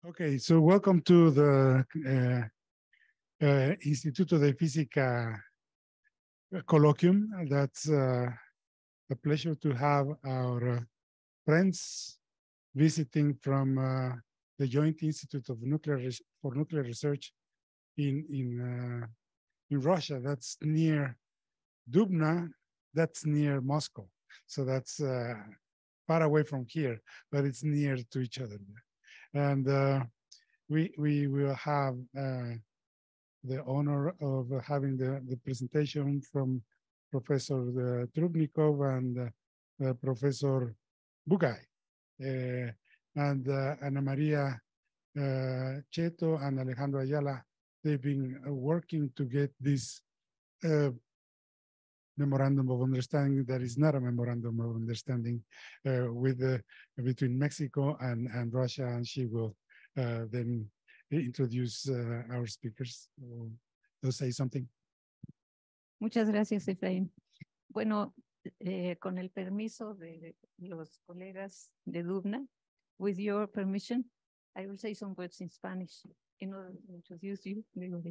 Okay, so welcome to the Instituto de Física colloquium. That's a pleasure to have our friends visiting from the Joint Institute of Nuclear Research in Russia. That's near Dubna. That's near Moscow. So that's far away from here, but it's near to each other. And we will have the honor of having the presentation from Professor Trubnikov and Professor Bugay. And Ana Maria Cheto and Alejandro Ayala, they've been working to get this memorandum of understanding that is not a memorandum of understanding between Mexico and Russia, and she will then introduce our speakers. They'll say something. Muchas gracias, Efraín. Bueno, con el permiso de los colegas de Dubna, with your permission, I will say some words in Spanish in order to introduce you.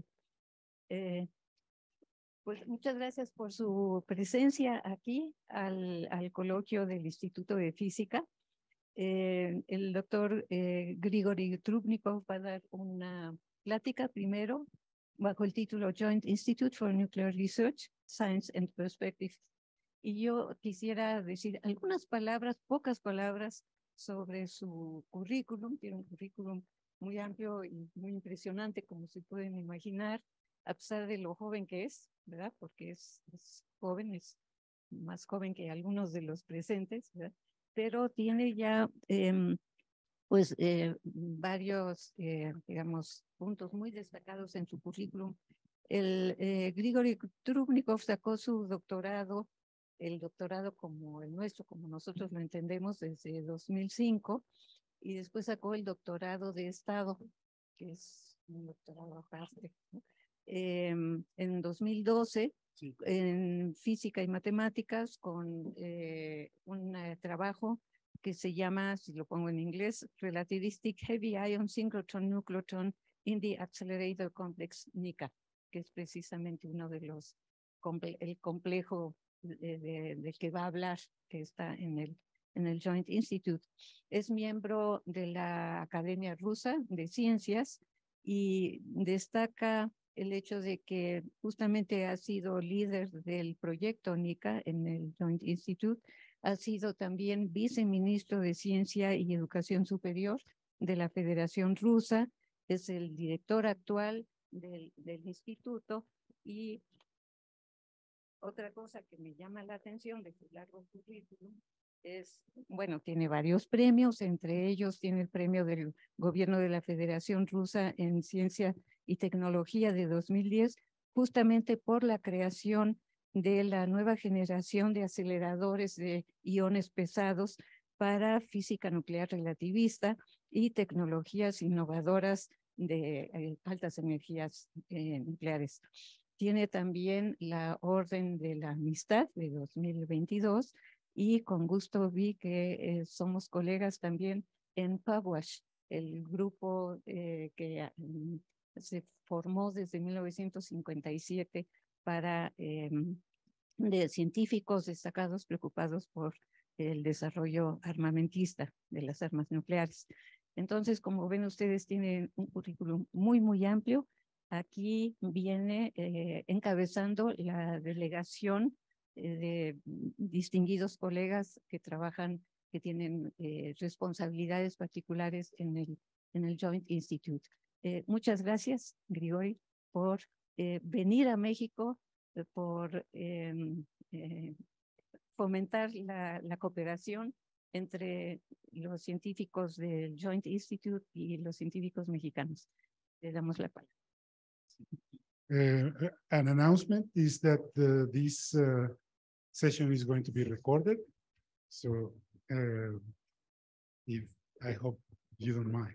Pues muchas gracias por su presencia aquí al coloquio del Instituto de Física. El doctor Grigory Trubnikov va a dar una plática primero bajo el título Joint Institute for Nuclear Research, Science and Perspective. Y yo quisiera decir algunas palabras, pocas palabras sobre su currículum. Tiene un currículum muy amplio y muy impresionante, como se pueden imaginar, a pesar de lo joven que es, ¿verdad? Porque es joven, es más joven que algunos de los presentes, ¿verdad? Pero tiene ya varios, digamos, puntos muy destacados en su currículum. El Grigory Trubnikov sacó su doctorado, el doctorado como el nuestro, como nosotros lo entendemos, desde 2005, y después sacó el doctorado de Estado, que es un doctorado aparte, ¿no? En 2012, sí, en física y matemáticas, con un trabajo que se llama, si lo pongo en inglés, Relativistic Heavy Ion Synchrotron Nucleotron in the Accelerator Complex NICA, que es precisamente uno de los, el complejo del que va a hablar, que está en el Joint Institute. Es miembro de la Academia Rusa de Ciencias y destaca el hecho de que justamente ha sido líder del proyecto NICA en el Joint Institute, ha sido también viceministro de Ciencia y Educación Superior de la Federación Rusa, es el director actual del instituto. Y otra cosa que me llama la atención de su largo currículum es, bueno, tiene varios premios, entre ellos tiene el premio del gobierno de la Federación Rusa en Ciencia y Tecnología de 2010, justamente por la creación de la nueva generación de aceleradores de iones pesados para física nuclear relativista y tecnologías innovadoras de altas energías nucleares. Tiene también la Orden de la Amistad de 2022 y con gusto vi que somos colegas también en PAWASH, el grupo que se formó desde 1957 para de científicos destacados preocupados por el desarrollo armamentista de las armas nucleares. Entonces, como ven ustedes, tienen un currículum muy amplio. Aquí viene encabezando la delegación de distinguidos colegas que trabajan, que tienen responsabilidades particulares en el Joint Institute. Muchas gracias, Grigory, por venir a México, por fomentar la cooperación entre los científicos del Joint Institute y los científicos mexicanos. Le damos la palabra. An announcement is that this session is going to be recorded. So I hope you don't mind.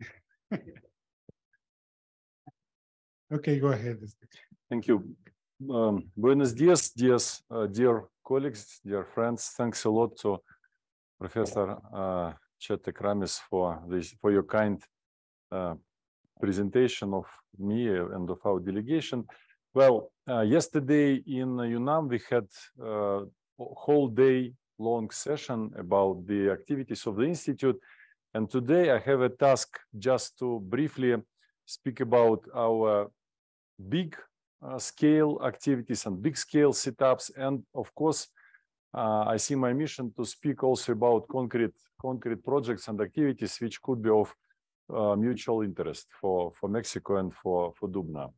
Okay, go ahead. Thank you. Buenos dias, dear colleagues, dear friends. Thanks a lot to Professor Chetek Ramis for your kind presentation of me and of our delegation. Well, yesterday in UNAM, we had a whole day long session about the activities of the Institute. And today I have a task just to briefly speak about our big scale activities and big scale setups. And of course, I see my mission to speak also about concrete projects and activities which could be of mutual interest for Mexico and for Dubna.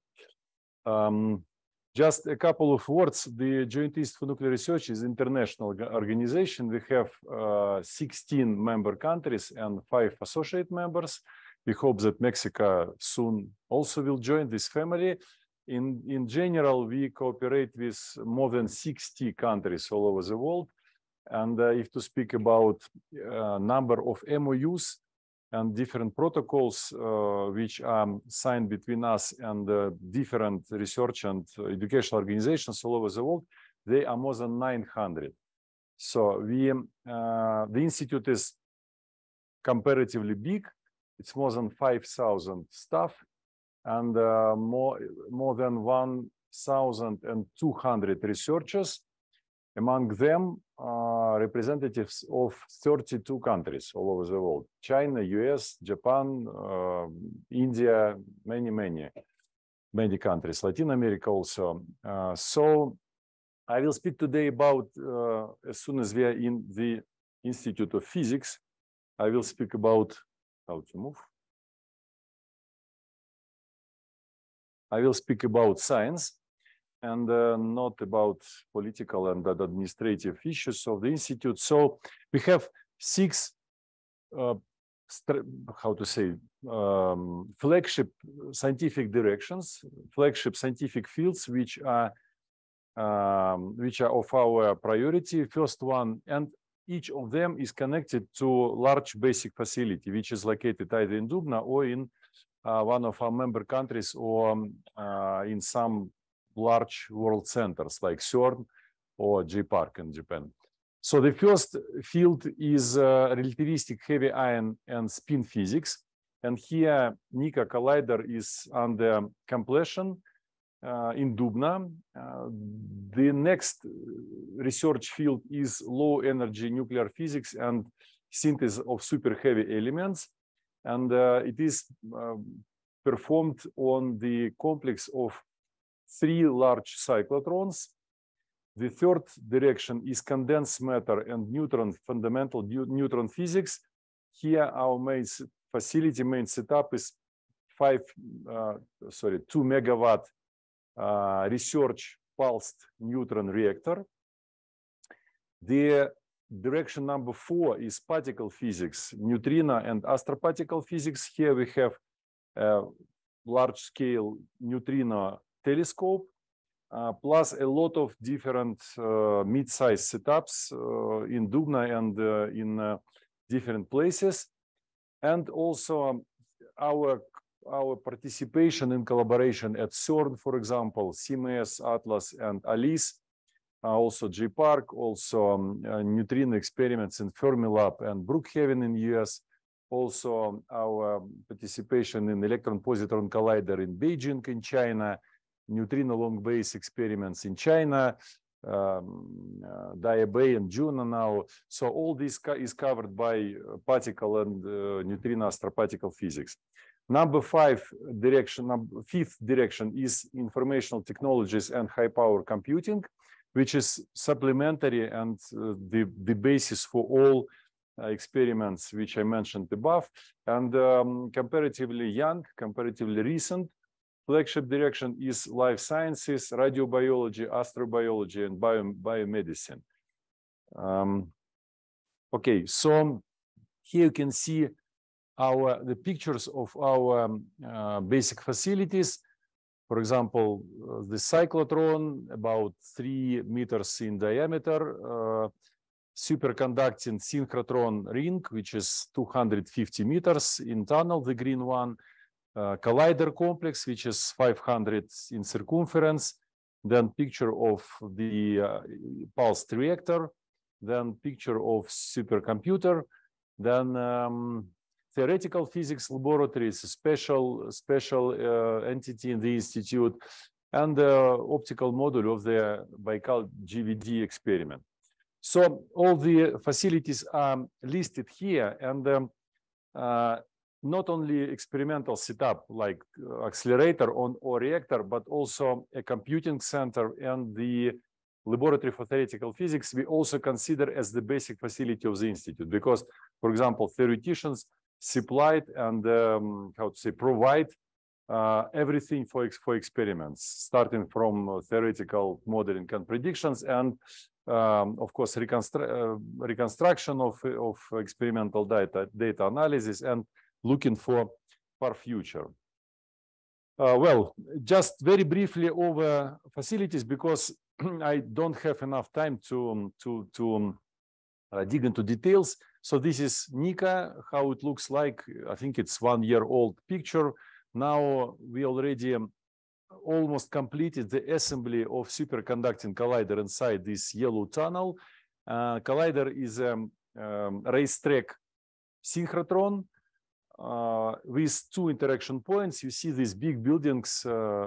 Just a couple of words. The Joint Institute for Nuclear Research is an international organization. We have 16 member countries and 5 associate members. We hope that Mexico soon also will join this family. In general, we cooperate with more than 60 countries all over the world. And if to speak about number of MOUs and different protocols which are signed between us and different research and educational organizations all over the world, they are more than 900. So the Institute is comparatively big. It's more than 5,000 staff and more than 1,200 researchers. Among them, representatives of 32 countries all over the world: China, US, Japan, India, many countries, Latin America also. So I will speak today about, as soon as we are in the Institute of Physics, I will speak about how to move. I will speak about science and not about political and administrative issues of the Institute. So we have 6, flagship scientific directions, flagship scientific fields, which are of our priority. First one, and each of them is connected to large basic facility, which is located either in Dubna or in one of our member countries or in some large world centers like CERN or J-Park in Japan. So the first field is relativistic heavy ion and spin physics. And here NICA Collider is under completion in Dubna. The next research field is low energy nuclear physics and synthesis of super heavy elements. And it is performed on the complex of 3 large cyclotrons. The third direction is condensed matter and fundamental neutron physics. Here our main setup is 2 megawatt research pulsed neutron reactor. The direction number 4 is particle physics, neutrino and astroparticle physics. Here we have a large scale neutrino telescope, plus a lot of different mid-size setups in Dubna and in different places. And also our participation in collaboration at CERN, for example, CMS, Atlas, and ALICE, also J-Park, also neutrino experiments in Fermilab and Brookhaven in US, also our participation in electron-positron collider in Beijing in China, neutrino long base experiments in China, Diabei and Juno now. So all this is covered by particle and neutrino astroparticle physics. Fifth direction is informational technologies and high power computing, which is supplementary and the basis for all experiments which I mentioned above, and comparatively young, comparatively recent. Flagship direction is life sciences, radiobiology, astrobiology, and biomedicine. Okay, so here you can see the pictures of our basic facilities. For example, the cyclotron, about 3 meters in diameter, superconducting synchrotron ring, which is 250 meters in tunnel, the green one, collider complex, which is 500 in circumference, then picture of the pulsed reactor, then picture of supercomputer, then theoretical physics laboratory, it's a special entity in the institute, and the optical module of the Baikal GVD experiment. So all the facilities are listed here, and not only experimental setup like accelerator or reactor, but also a computing center and the laboratory for theoretical physics we also consider as the basic facility of the institute, because, for example, theoreticians supplied and provide everything for experiments, starting from theoretical modeling and predictions, and of course reconstruction of experimental data analysis, and looking for future. Well, just very briefly over facilities, because I don't have enough time to dig into details. So this is NICA, how it looks like. I think it's 1 year old picture. Now we already almost completed the assembly of superconducting collider inside this yellow tunnel. Collider is a racetrack synchrotron with 2 interaction points. You see these big buildings,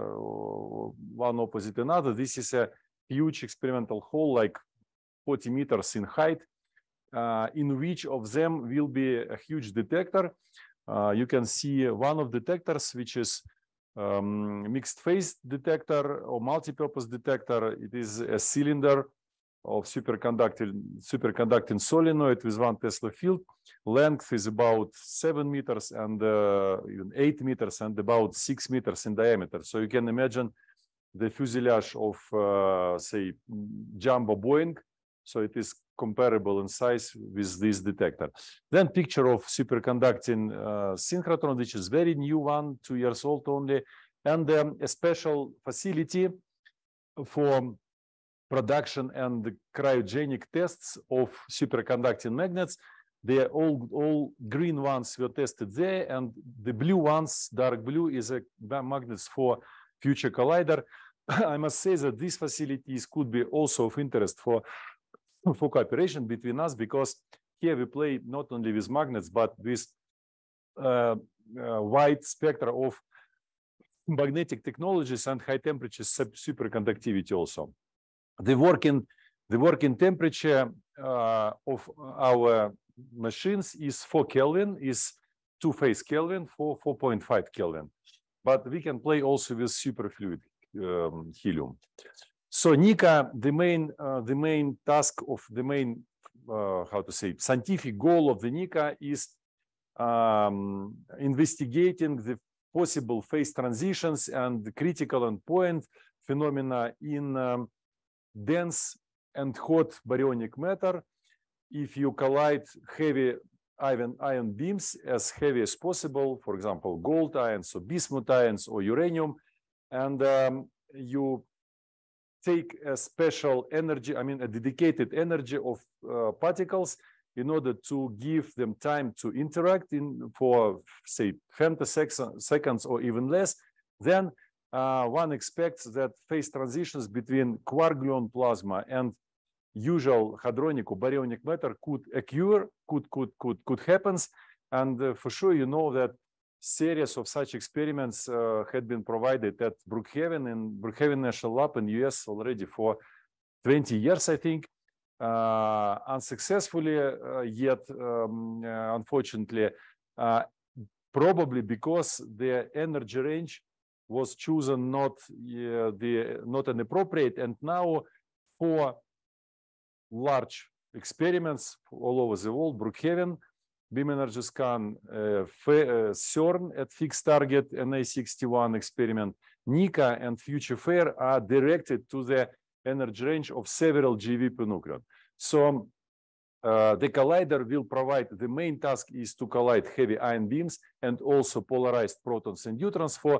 one opposite another. This is a huge experimental hall, like 40 meters in height, in which of them will be a huge detector. You can see one of detectors, which is mixed phase detector or multi-purpose detector. It is a cylinder of superconducting solenoid with 1 Tesla field. Length is about 7 meters and even 8 meters and about 6 meters in diameter. So you can imagine the fuselage of, say, jumbo Boeing. So it is comparable in size with this detector. Then picture of superconducting synchrotron, which is very new one, 2 years old only, and a special facility for production and the cryogenic tests of superconducting magnets. They all green ones were tested there, and the blue ones, dark blue, is a magnets for future collider. I must say that these facilities could be also of interest for cooperation between us, because here we play not only with magnets, but with wide spectrum of magnetic technologies and high temperature superconductivity also. The working temperature of our machines is 4 Kelvin, is 2-phase Kelvin, 4.5 Kelvin. But we can play also with superfluid helium. So NICA, the main task of the main, scientific goal of the NICA is investigating the possible phase transitions and the critical endpoint phenomena in dense and hot baryonic matter. If you collide heavy ion beams as heavy as possible, for example, gold ions or bismuth ions or uranium, and you take a special energy, I mean a dedicated energy of particles in order to give them time to interact for, say, femtoseconds or even less, then one expects that phase transitions between quark-gluon plasma and usual hadronic or baryonic matter could occur, could happen. And for sure, you know that series of such experiments had been provided at Brookhaven and Brookhaven National Lab in US already for 20 years, I think, unsuccessfully yet, unfortunately, probably because the energy range was chosen not an appropriate. And now for large experiments all over the world, Brookhaven, Beam Energy Scan, CERN at fixed target NA61 experiment, NICA and Future FAIR are directed to the energy range of several GeV per nucleon. So the collider will provide, the main task is to collide heavy ion beams and also polarized protons and neutrons for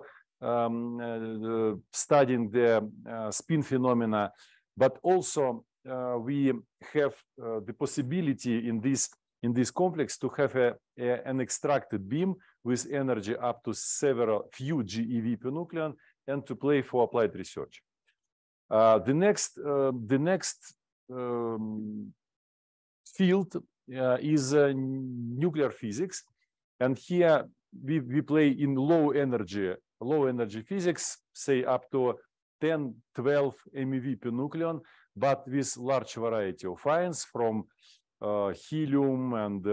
studying the spin phenomena. But also we have the possibility in this complex to have an extracted beam with energy up to few GeV per nucleon and to play for applied research. The next field is nuclear physics, And here we play in low energy physics, say up to 10, 12 MeV per nucleon, but with large variety of ions from helium and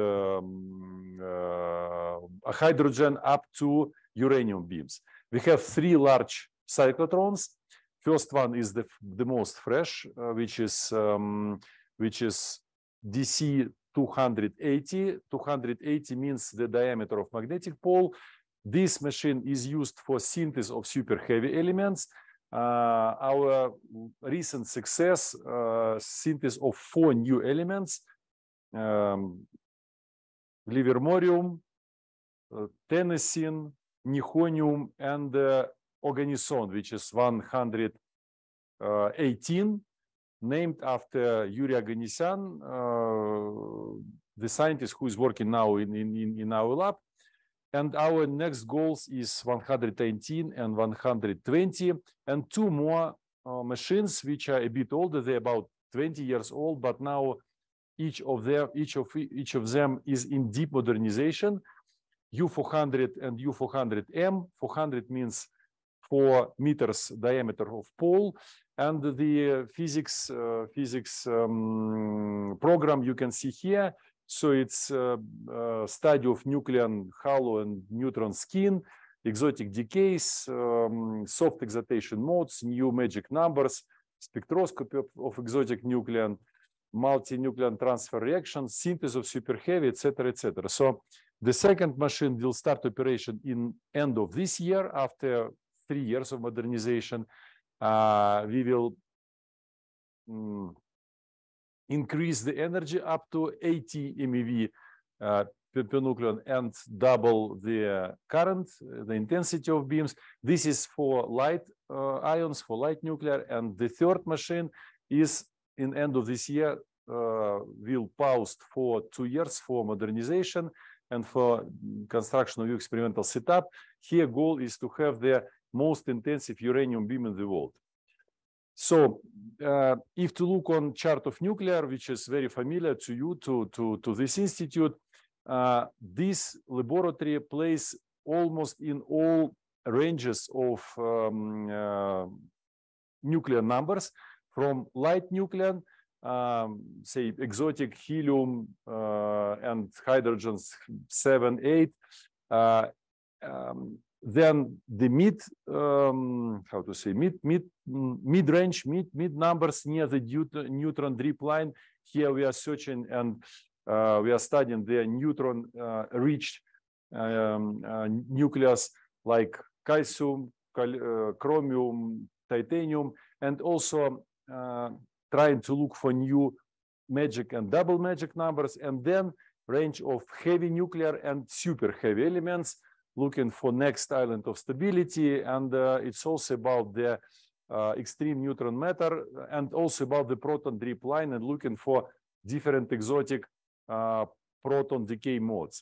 hydrogen up to uranium beams. We have 3 large cyclotrons. First one is the most fresh, which is DC 280. 280 means the diameter of magnetic pole. This machine is used for synthesis of super heavy elements. Our recent success, synthesis of 4 new elements, livermorium, tennessine, nihonium, and oganesson, which is 118, named after Yuri Oganesyan, the scientist who is working now in our lab. And our next goals is 119 and 120, and 2 more machines which are a bit older. They're about 20 years old, but now each of them is in deep modernization. U400 and U400M. 400 means 4 meters diameter of pole, and the physics program you can see here. So it's study of nucleon halo and neutron skin, exotic decays, soft excitation modes, new magic numbers, spectroscopy of exotic nucleon, multi-nucleon transfer reactions, synthesis of super heavy, etc., etc. So the second machine will start operation in end of this year. After 3 years of modernization, we will increase the energy up to 80 MeV per nucleon and double the current, the intensity of beams. This is for light ions, for light nuclear. And the third machine is in end of this year, will pause for 2 years for modernization and for construction of new experimental setup. Here goal is to have the most intensive uranium beam in the world. So if to look on chart of nuclear, which is very familiar to you, to this institute, this laboratory plays almost in all ranges of nuclear numbers, from light nucleon, say exotic helium and hydrogens 7, 8, then the mid numbers near the neutron drip line. Here we are searching and we are studying the neutron rich nucleus like calcium, chromium, titanium, and also trying to look for new magic and double magic numbers, and then range of heavy nuclear and super heavy elements, looking for next island of stability. And it's also about the extreme neutron matter, and also about the proton drip line, and looking for different exotic proton decay modes.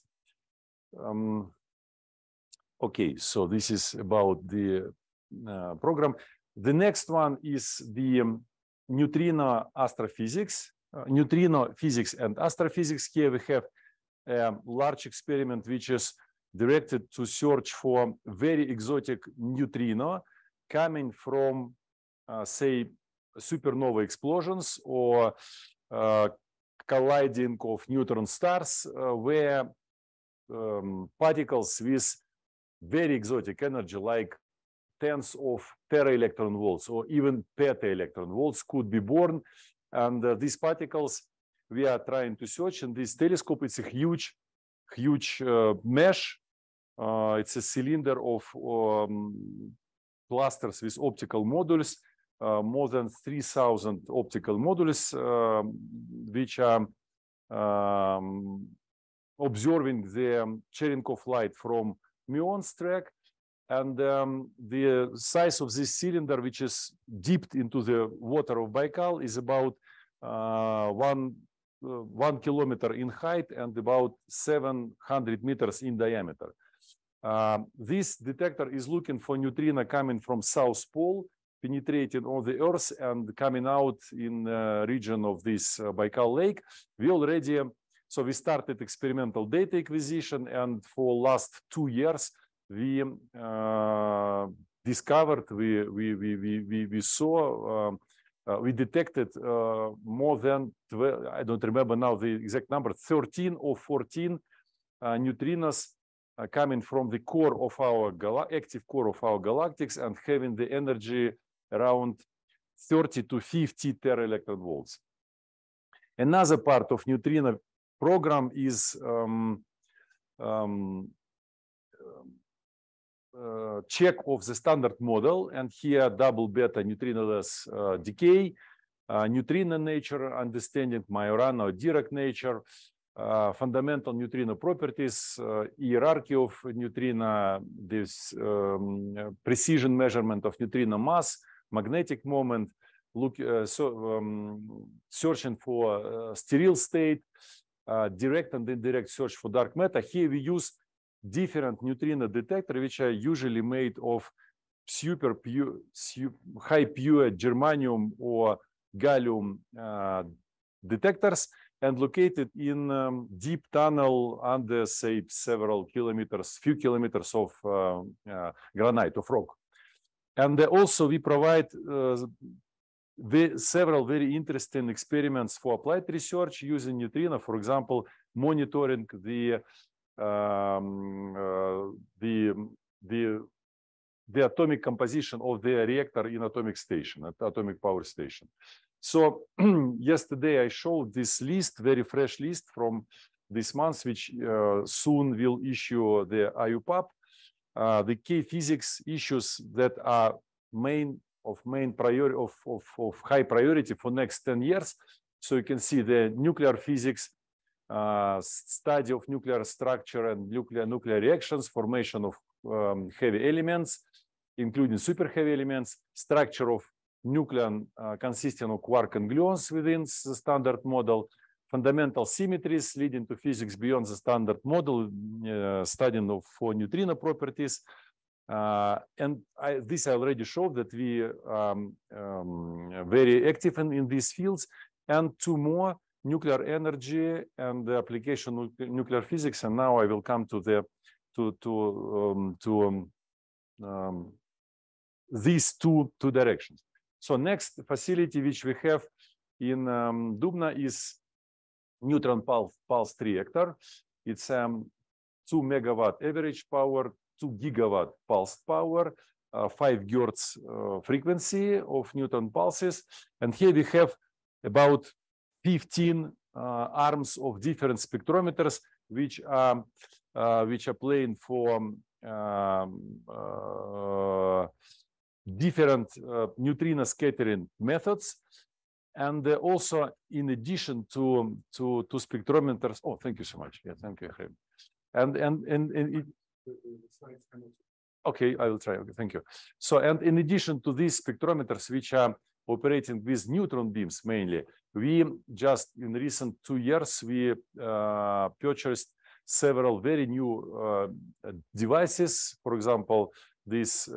Okay, so this is about the program. The next one is the neutrino astrophysics, neutrino physics and astrophysics. Here we have a large experiment which is directed to search for very exotic neutrino coming from, say, supernova explosions or colliding of neutron stars, where particles with very exotic energy, like tens of tera-electron volts or even peta-electron volts, could be born. And these particles we are trying to search in this telescope. It's a huge mesh. It's a cylinder of clusters with optical modules, more than 3,000 optical modules, which are observing the Cherenkov light from muons track. And the size of this cylinder, which is dipped into the water of Baikal, is about 1 kilometer in height and about 700 meters in diameter. This detector is looking for neutrino coming from South Pole, penetrating on the Earth and coming out in the region of this Baikal Lake. We already So we started experimental data acquisition, and for last 2 years, we discovered, we saw, we detected more than 12, I don't remember now the exact number, 13 or 14 neutrinos coming from the core of our active core of our galactics and having the energy around 30 to 50 tera-electron volts. Another part of neutrino program is check of the standard model, and here double beta neutrinoless decay, neutrino nature understanding, Majorana or Dirac nature, fundamental neutrino properties, hierarchy of neutrino, this precision measurement of neutrino mass, magnetic moment, searching for sterile state, direct and indirect search for dark matter. Here we use different neutrino detectors, which are usually made of super pure, high pure germanium or gallium detectors, and located in deep tunnel under, say, several kilometers, few kilometers of granite, of rock. And also we provide several very interesting experiments for applied research using neutrino, for example, monitoring the atomic composition of the reactor in atomic station, at atomic power station. So yesterday I showed this list, very fresh list from this month, which soon will issue the IUPAP. The key physics issues that are of high priority for next 10 years. So you can see the nuclear physics, study of nuclear structure and nuclear reactions, formation of heavy elements, including super heavy elements, structure of nucleon consisting of quark and gluons within the standard model, fundamental symmetries leading to physics beyond the standard model, studying for neutrino properties. And this I already showed that we very active in these fields, and 2 more, nuclear energy and the application of nuclear physics. And now I will come to the these two directions. So next facility which we have in Dubna is neutron pulsed reactor. It's 2 megawatt average power, 2 gigawatt pulsed power, 5 gigahertz frequency of neutron pulses. And here we have about 15 arms of different spectrometers, which are playing for different neutrino scattering methods. And also, in addition to spectrometers, oh, thank you so much. Yeah, thank you. Okay, I will try. Okay, thank you. So, and in addition to these spectrometers, which are operating with neutron beams mainly, we just in recent 2 years, we purchased several very new devices. For example, this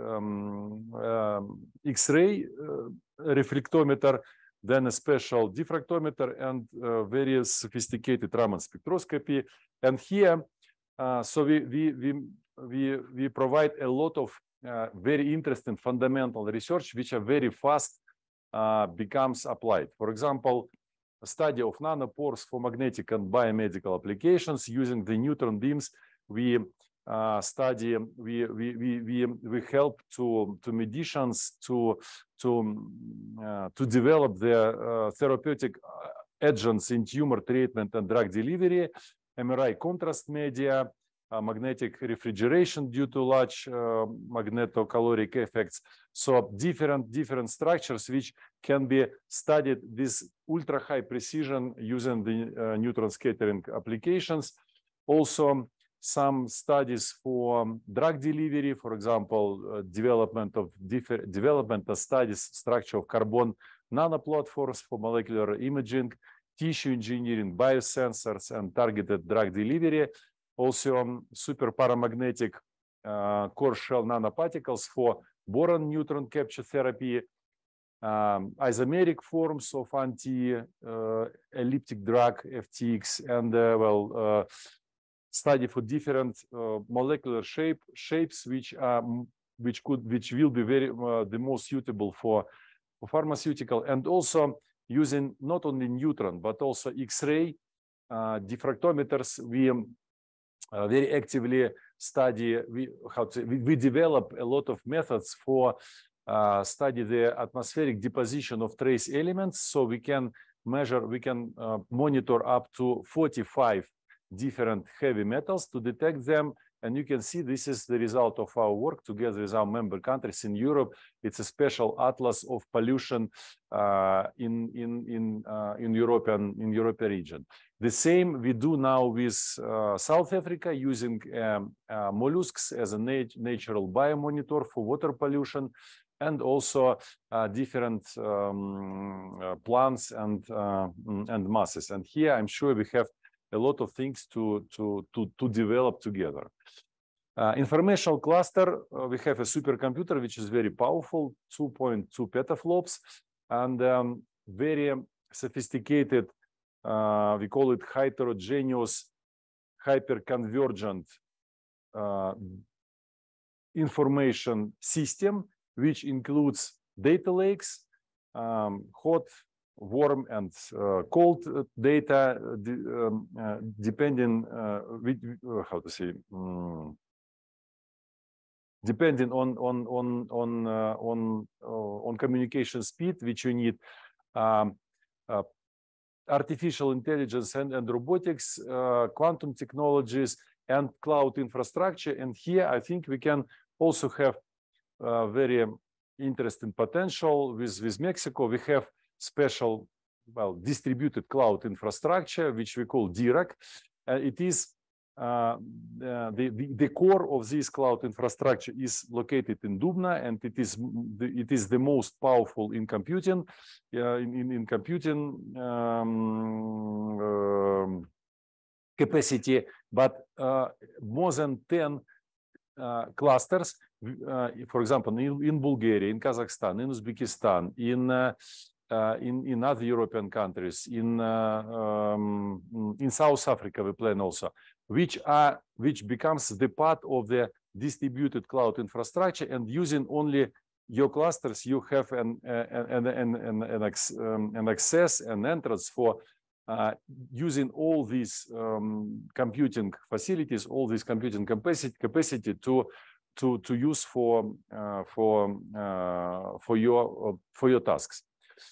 X-ray reflectometer, then a special diffractometer, and very sophisticated Raman spectroscopy. And here, so we provide a lot of very interesting fundamental research, which are very fast becomes applied. For example, a study of nanopores for magnetic and biomedical applications using the neutron beams. We study, we help to medicians to develop the therapeutic agents in tumor treatment and drug delivery, MRI contrast media, magnetic refrigeration due to large magnetocaloric effects. So different structures which can be studied with ultra high precision using the neutron scattering applications. Also, some studies for drug delivery, for example, development of studies, structure of carbon nanoplatforms for molecular imaging, tissue engineering, biosensors, and targeted drug delivery. Also, super paramagnetic core shell nanoparticles for boron neutron capture therapy. isomeric forms of anti-elliptic drug FTX, and study for different molecular shapes which will be the most suitable for pharmaceutical, and also using not only neutron but also X-ray diffractometers. We very actively study. We develop a lot of methods for study the atmospheric deposition of trace elements, so we can measure, we can monitor up to 45 different heavy metals to detect them. And you can see this is the result of our work together with our member countries in Europe. It's a special atlas of pollution in European region. The same we do now with South Africa, using mollusks as a natural biomonitor for water pollution, and also different plants and masses. And here I'm sure we have a lot of things to develop together. Informational cluster, we have a supercomputer which is very powerful, 2.2 petaflops, and very sophisticated, we call it heterogeneous hyperconvergent information system, which includes data lakes, hot, warm, and cold data, depending depending on communication speed which you need, artificial intelligence and robotics, quantum technologies, and cloud infrastructure. And here I think we can also have very interesting potential with Mexico. We have special, distributed cloud infrastructure, which we call DIRAC. It is the core of this cloud infrastructure is located in Dubna, and it is the most powerful in computing, capacity. But more than 10 clusters, for example, in Bulgaria, in Kazakhstan, in Uzbekistan, in other European countries, in South Africa, we plan also, which becomes the part of the distributed cloud infrastructure. And using only your clusters, you have an access and entrance for using all these computing facilities, all this computing capacity to use for your tasks.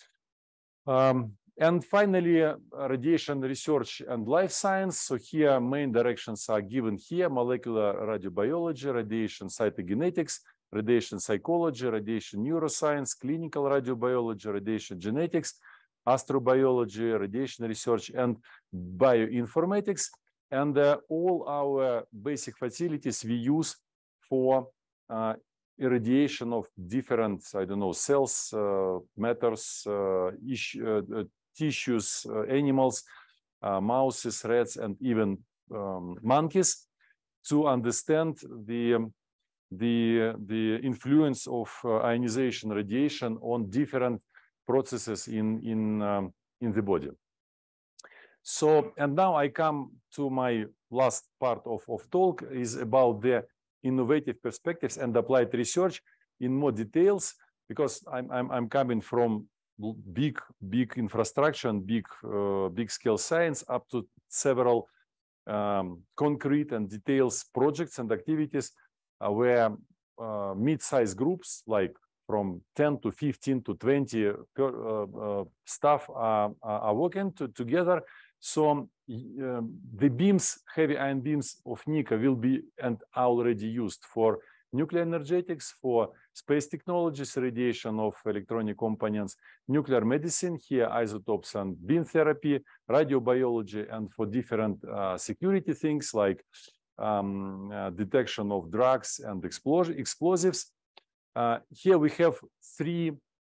And finally, radiation research and life science. So here main directions are given here: molecular radiobiology, radiation cytogenetics, radiation psychology, radiation neuroscience, clinical radiobiology, radiation genetics, astrobiology, radiation research, and bioinformatics. And all our basic facilities we use for irradiation of different, cells, matters, tissues, animals, mouses, rats, and even monkeys, to understand the influence of ionization radiation on different processes in the body. So, and now I come to my last part of talk, is about the innovative perspectives and applied research in more details, because I'm coming from big infrastructure and big scale science up to several concrete and details projects and activities where mid-sized groups, like from 10 to 15 to 20 staff are working together. So the beams, heavy ion beams of NICA, will be and are already used for nuclear energetics, for space technologies, radiation of electronic components, nuclear medicine, here isotopes and beam therapy, radiobiology, and for different security things like detection of drugs and explosives. Here we have three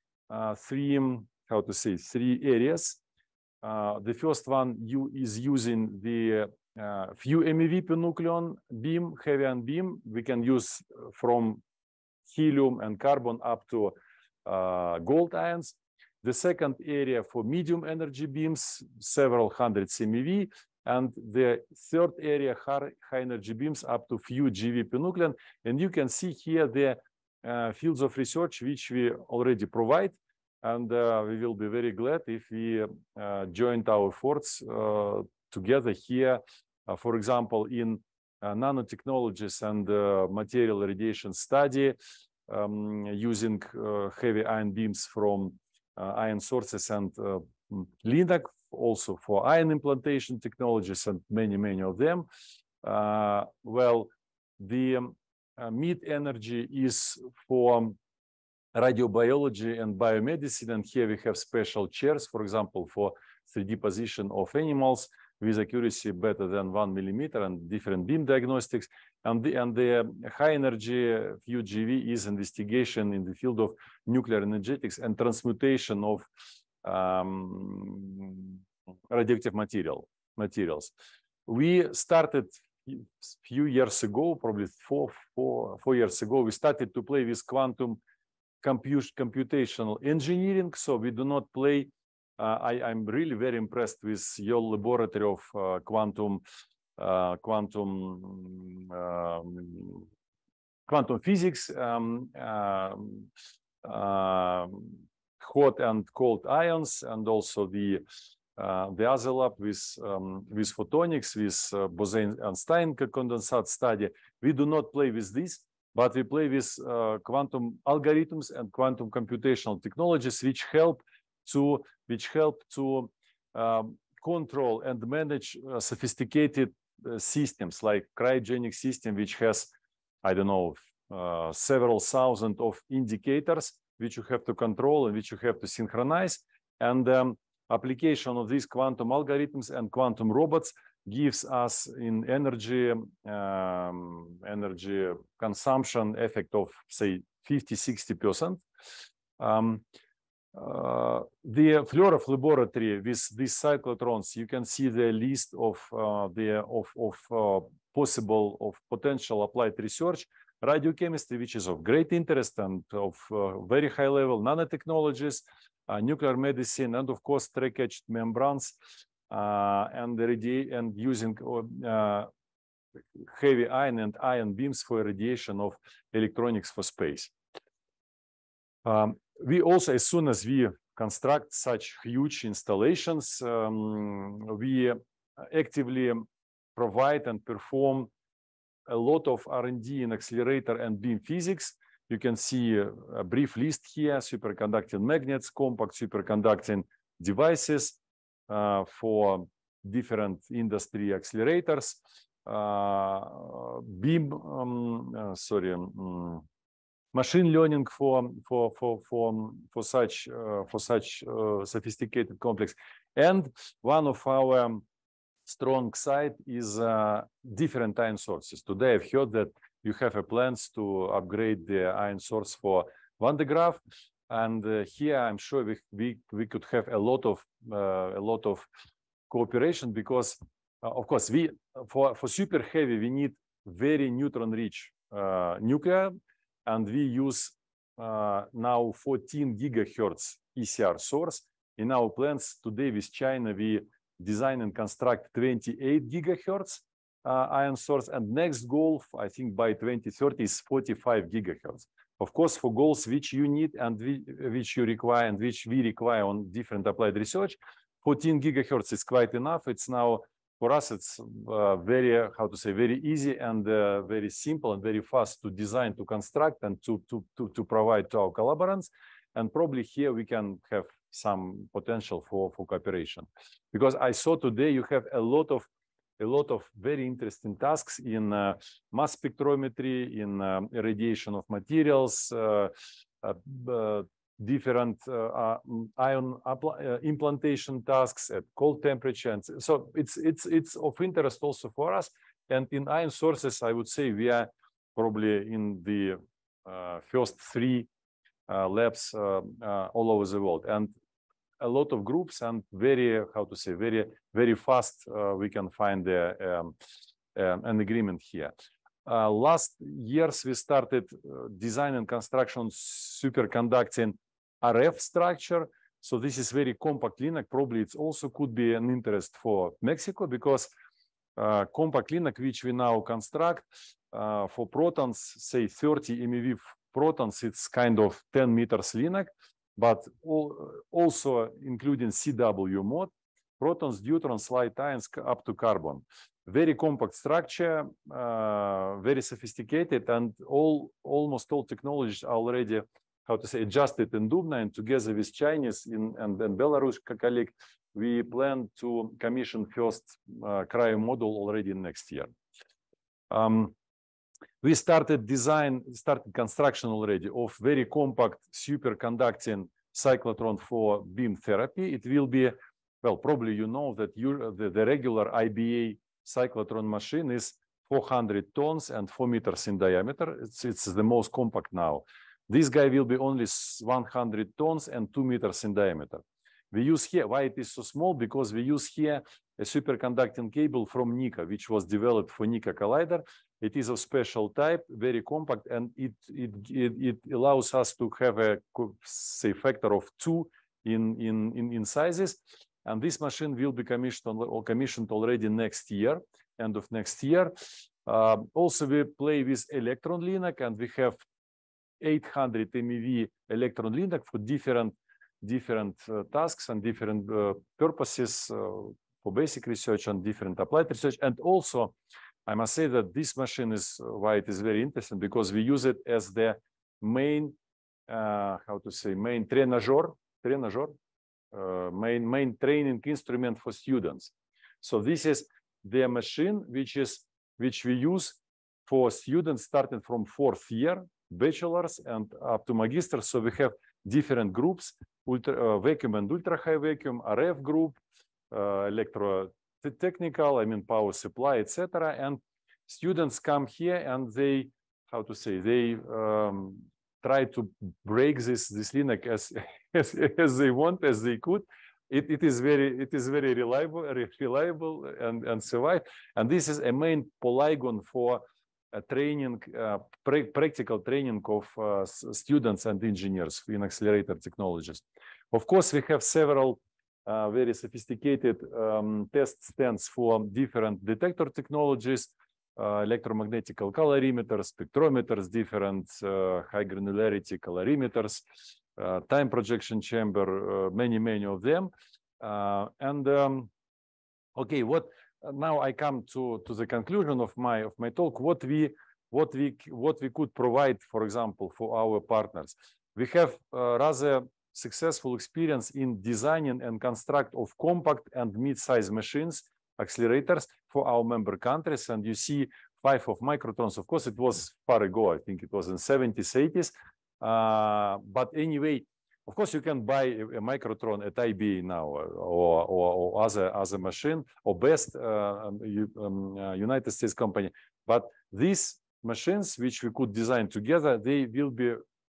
areas. The first one is using the few MeV per nucleon beam, heavy ion beam. We can use from helium and carbon up to gold ions. The second area for medium energy beams, several hundred MeV. And the third area, high energy beams up to few GeV per nucleon. And you can see here the fields of research which we already provide. And we will be very glad if we joined our efforts together here, for example, in nanotechnologies and material radiation study, using heavy ion beams from ion sources and LINAC, also for ion implantation technologies and many of them. Well, the mid energy is for radiobiology and biomedicine, and here we have special chairs, for example, for 3D position of animals with accuracy better than 1 millimeter and different beam diagnostics. And the high energy few GeV is investigation in the field of nuclear energetics and transmutation of radioactive materials. We started a few years ago, probably four years ago, we started to play with quantum computational engineering. So we do not play. I'm really very impressed with your laboratory of quantum physics, hot and cold ions, and also the other lab with photonics, with Bose-Einstein condensate study. We do not play with this, but we play with quantum algorithms and quantum computational technologies, which help to control and manage sophisticated systems like cryogenic system, which has, I don't know, several thousand of indicators which you have to control and which you have to synchronize. And application of these quantum algorithms and quantum robots gives us in energy consumption effect of, say, 50–60%. The Flerov laboratory with these cyclotrons, you can see the list of potential applied research. Radiochemistry, which is of great interest and of very high level, nanotechnologies, nuclear medicine, and of course track-etched membranes, and using heavy ion and ion beams for irradiation of electronics for space. We also, as soon as we construct such huge installations, we actively provide and perform a lot of R&D in accelerator and beam physics. You can see a brief list here: superconducting magnets, compact superconducting devices for different industry accelerators, machine learning for such sophisticated complex. And one of our strong side is different ion sources. Today I've heard that you have plans to upgrade the ion source for Van de Graaff, and here I'm sure we could have a lot of cooperation, because of course for super heavy we need very neutron rich nuclear, and we use now 14 gigahertz ECR source. In our plans today with China, we design and construct 28 gigahertz ion source, and next goal, I think by 2030, is 45 gigahertz. Of course, for goals which you need and which you require and which we require on different applied research, 14 gigahertz is quite enough. It's now, for us, it's very easy and very simple and very fast to design, to construct, and to provide to our collaborators. And probably here we can have some potential for cooperation, because I saw today you have a lot of very interesting tasks in mass spectrometry, in irradiation of materials, different ion implantation tasks at cold temperature, and so it's of interest also for us. And in ion sources, I would say we are probably in the first 3 labs all over the world, and a lot of groups, and very fast we can find an agreement here. Last years we started design and construction superconducting RF structure. So this is very compact LINAC. Probably it also could be an interest for Mexico, because compact LINAC, which we now construct for protons, say 30 MeV protons, it's kind of 10 meters LINAC, but also including CW mode, protons, deuterons, light ions up to carbon. Very compact structure, very sophisticated, and almost all technologies are already, how to say, adjusted in Dubna, and together with Chinese and Belarus colleague, we plan to commission first cryo module already next year. We started construction already of very compact superconducting cyclotron for beam therapy. It will be, well, probably you know that the regular IBA cyclotron machine is 400 tons and 4 meters in diameter. It's the most compact now. This guy will be only 100 tons and 2 meters in diameter. We use here, why it is so small? Because we use here a superconducting cable from NICA, which was developed for NICA Collider. It is of special type, very compact, and it allows us to have a, say, factor of 2 in sizes. And this machine will be commissioned already next year, end of next year. Also, we play with electron LINAC, and we have 800 MeV electron LINAC for different tasks and different purposes for basic research and different applied research. And also, I must say that this machine is why it is very interesting, because we use it as the main, how to say, main main training instrument for students. So this is the machine which we use for students starting from 4th year, bachelors and up to magister. So we have different groups: vacuum and ultra high vacuum, RF group, electrotechnical, I mean power supply, etc. And students come here and they, how to say, they try to break this LINAC as they want, as they could. It is very reliable and survive. And this is a main polygon for training, practical training of students and engineers in accelerator technologies. Of course, we have several very sophisticated test stands for different detector technologies, electromagnetic colorimeters, spectrometers, different high granularity colorimeters, time projection chamber, many of them. Okay, what now I come to the conclusion of my talk. What we could provide, for example, for our partners. We have rather successful experience in designing and construct of compact and mid-size machines, accelerators for our member countries. And you see 5 of microtrons. Of course, it was far ago. I think it was in 70s, 80s. But anyway, of course, you can buy a microtron at IBA now, or other machine, or best United States company. But these machines, which we could design together, they will be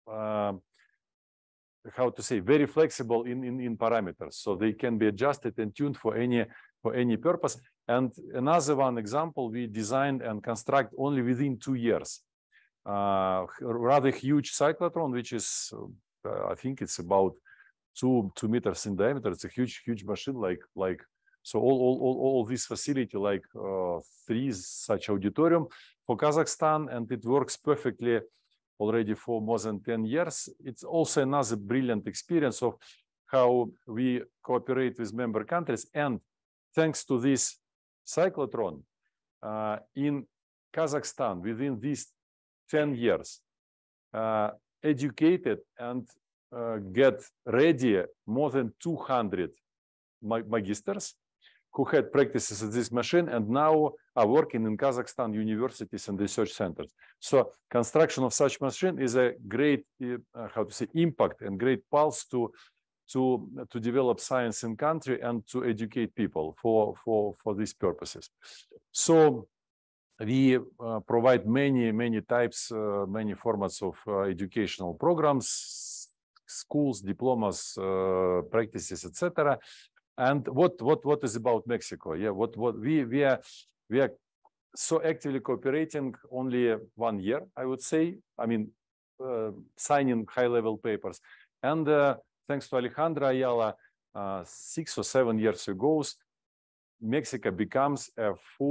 how to say, very flexible in parameters, so they can be adjusted and tuned for any purpose. And another one example, we designed and construct only within 2 years, rather huge cyclotron, which is I think it's about 2 meters in diameter. It's a huge machine, like so all this facility, like 3 such auditorium for Kazakhstan, and it works perfectly already for more than 10 years. It's also another brilliant experience of how we cooperate with member countries. And thanks to this cyclotron, in Kazakhstan, within these 10 years, educated and get ready more than 200 magisters who had practices at this machine and now are working in Kazakhstan universities and research centers. So construction of such machine is a great, how to say, impact and great pulse to develop science in country and to educate people for these purposes. So we provide many types, many formats of educational programs, schools, diplomas, practices, etc. And what is about Mexico? Yeah, we are so actively cooperating only 1 year, I would say. I mean, signing high-level papers. And thanks to Alejandra Ayala, 6 or 7 years ago, Mexico becomes a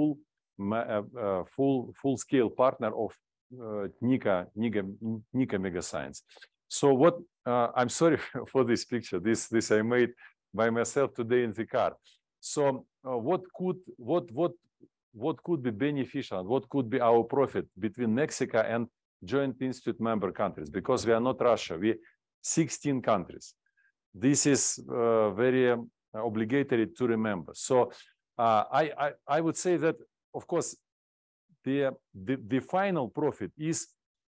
full-scale partner of NICA Megascience. So what I'm sorry for this picture. This I made by myself today in the car. So what could be beneficial? What could be our profit between Mexico and Joint Institute member countries? Because we are not Russia. We 16 countries. This is very obligatory to remember. So I would say that, of course, the final profit is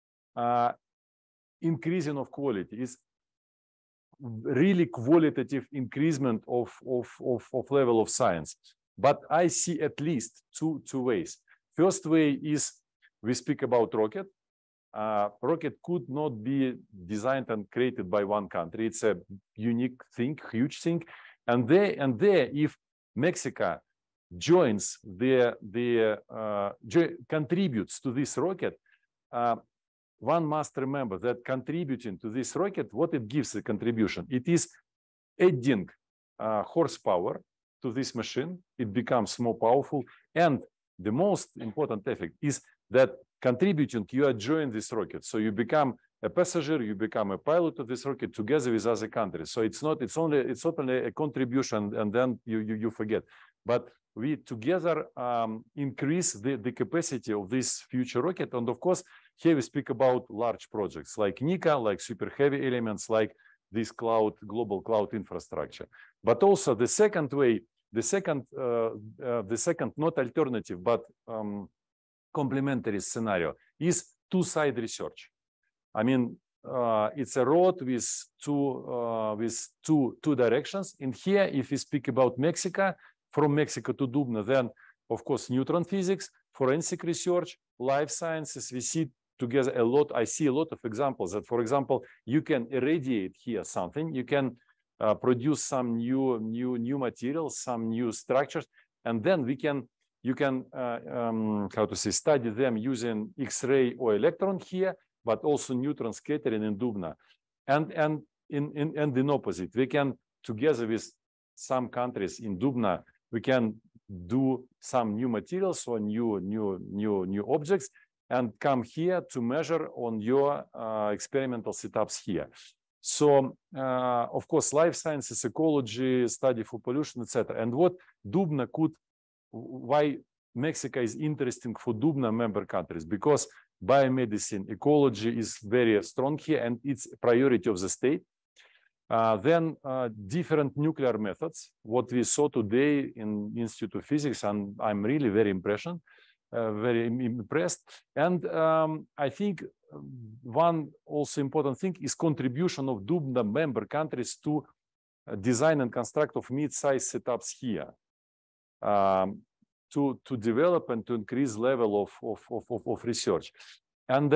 increasing of quality, is really qualitative increasement of level of science. But I see at least two ways. First way is we speak about rocket. Rocket could not be designed and created by one country. It's a unique thing, huge thing. And there, if Mexico joins contributes to this rocket, one must remember that contributing to this rocket, what it gives the contribution, it is adding horsepower to this machine. It becomes more powerful. And the most important effect is that contributing, you are joining this rocket. So you become a passenger, you become a pilot of this rocket together with other countries. So it's not only a contribution and then you forget. But we together increase the capacity of this future rocket. And of course, here we speak about large projects like NICA, like super heavy elements, like this global cloud infrastructure. But also the second way, the second not alternative, but complementary scenario is two-side research. I mean, it's a road with two directions. And here, if we speak about Mexico, from Mexico to Dubna, then of course neutron physics, forensic research, life sciences. We see together a lot. I see a lot of examples that, for example, you can irradiate here something. You can produce some new materials, some new structures, and then you can study them using X-ray or electron here, but also neutron scattering in Dubna. And in opposite, we can together with some countries in Dubna, we can do some new materials or new objects and come here to measure on your experimental setups here. So, of course, life sciences, ecology, study for pollution, etc. And what Dubna why Mexico is interesting for Dubna member countries? Because biomedicine, ecology is very strong here and it's a priority of the state. Then different nuclear methods, what we saw today in Institute of Physics, and I'm really very impressed. And I think one also important thing is contribution of Dubna member countries to design and construct of mid-size setups here, to develop and to increase level of research. And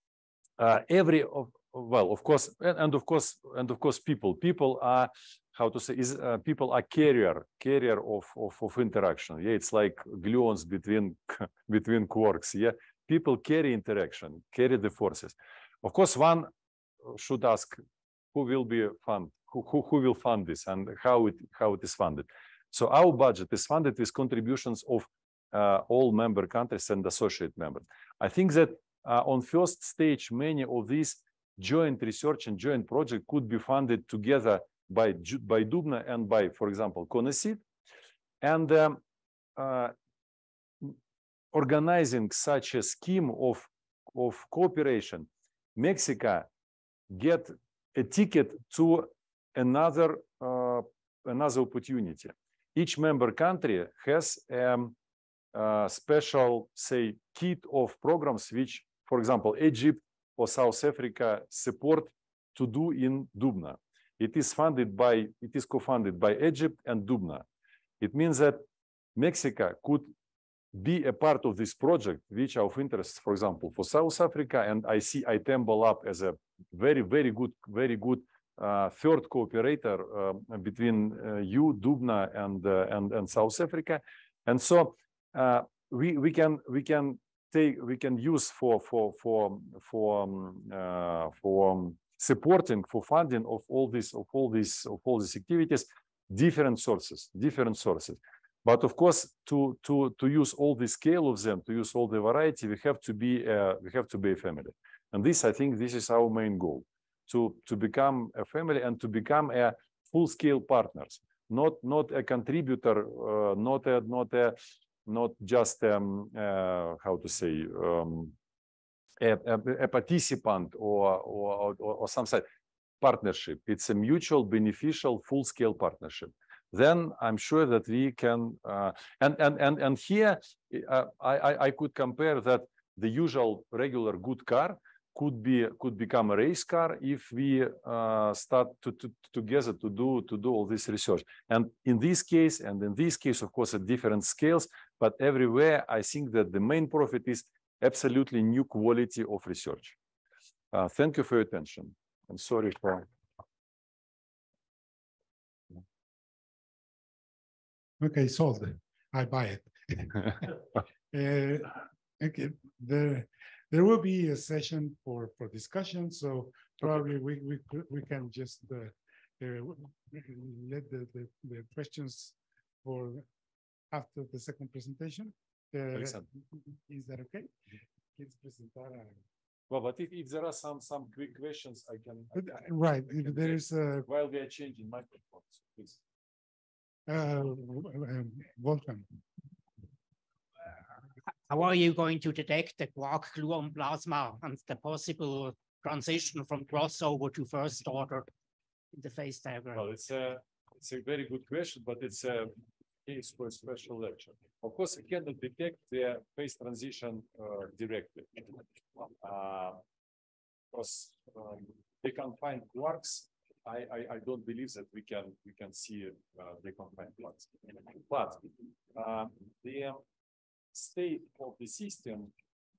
well, of course, and of course, people are, how to say, people are carrier of interaction. Yeah, it's like gluons between quarks. Yeah, people carry interaction, carry the forces. Of course, one should ask who will fund this and how it is funded. So our budget is funded with contributions of all member countries and associate members. I think that on first stage, many of these joint research and joint project could be funded together by Dubna and by, for example, CONACYT. And organizing such a scheme of cooperation, Mexico get a ticket to another opportunity. Each member country has a special, say, kit of programs which, for example, Egypt or South Africa support to do in Dubna. It is co-funded by Egypt and Dubna. It means that Mexico could be a part of this project, which are of interest, for example, for South Africa. And I see ITEMBO Lab as a very good third cooperator between you, Dubna, and South Africa. And so we can use for supporting for funding of all these activities, different sources. But of course, to use all the scale of them, to use all the variety, we have to be a family. And this, I think, this is our main goal: to become a family and to become a full-scale partners, not a contributor, not just how to say a participant or some side partnership. It's a mutual, beneficial, full-scale partnership. Then I'm sure that we can and here I could compare that the usual regular good car could become a race car if we start together to do all this research. And in this case, of course, at different scales, but everywhere I think that the main profit is absolutely new quality of research. Thank you for your attention. I'm sorry for. Okay, sold. I buy it. Okay, there will be a session for discussion, so probably we can just let the questions for after the second presentation. Is that okay? Please presentar. Well, but if there are some quick questions, I can. Right, if there is while we are changing microphones, please. Wolfgang. How are you going to detect the quark-gluon plasma and the possible transition from crossover to first order in the phase diagram? Well, it's a very good question, but it's a case for a special lecture. Of course, it cannot detect the phase transition directly. Because they can find quarks. I don't believe that we can see the confined quarks. But the state of the system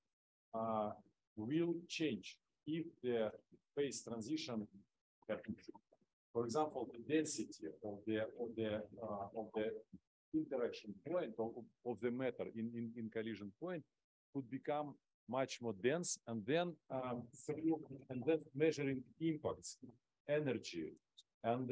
will change if the phase transition happens. For example, the density of the interaction point of the matter in collision point could become much more dense, and then measuring impacts, energy, and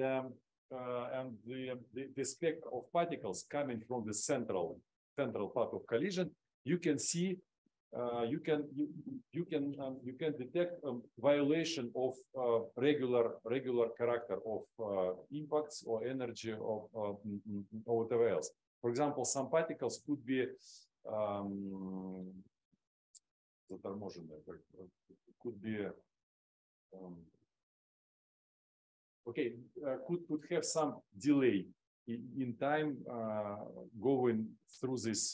the spectrum of particles coming from the central part of collision, you can see, you can detect violation of regular character of impacts or energy or whatever else. For example, some particles could be could have some delay in time going through this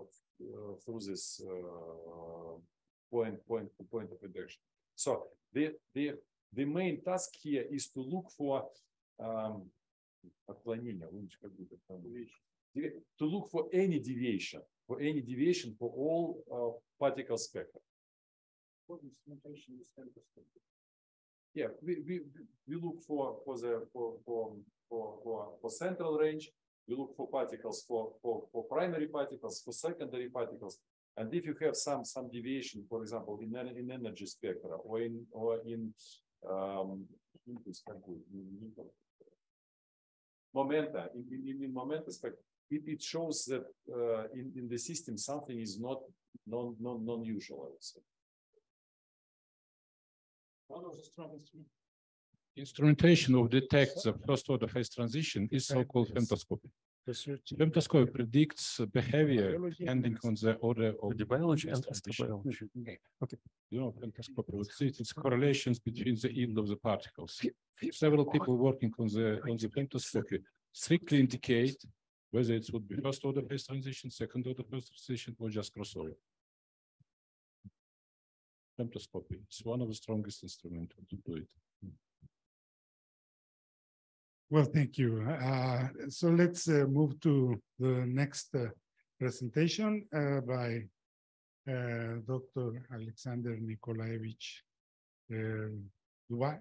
point of interaction. So the main task here is to look for any deviation for all particle spectra. What instrumentation is femtoscopy? Yeah, we look for central range. We look for particles for primary particles, for secondary particles, and if you have some deviation, for example, in energy spectra or in momenta, in momenta spectra, it shows that in the system something is not non-usual, I would say. One of the strong instrumentation of detect the first order phase transition is so-called femtoscopy. Femtoscopy predicts behavior depending on the order of the biology and biology. Okay. You know, femtoscopy, it's correlations between the yield of the particles. Several people working on the femtoscopy strictly indicate whether it would be first order phase transition, second order phase transition, or just crossover. Femtoscopy is one of the strongest instruments to do it. Well, thank you. So let's move to the next presentation by Dr. Alexander Nikolaevich Dubai.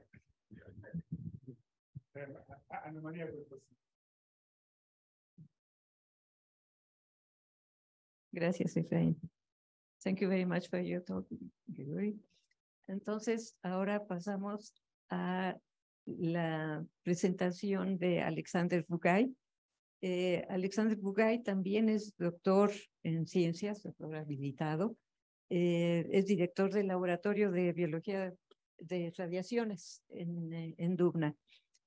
Gracias, Efraín. Thank you very much for your talk. Entonces, ahora pasamos a la presentación de Alexander Bugay. Alexander Bugay también es doctor en ciencias, doctor habilitado. Es director del Laboratorio de Biología de Radiaciones en Dubna.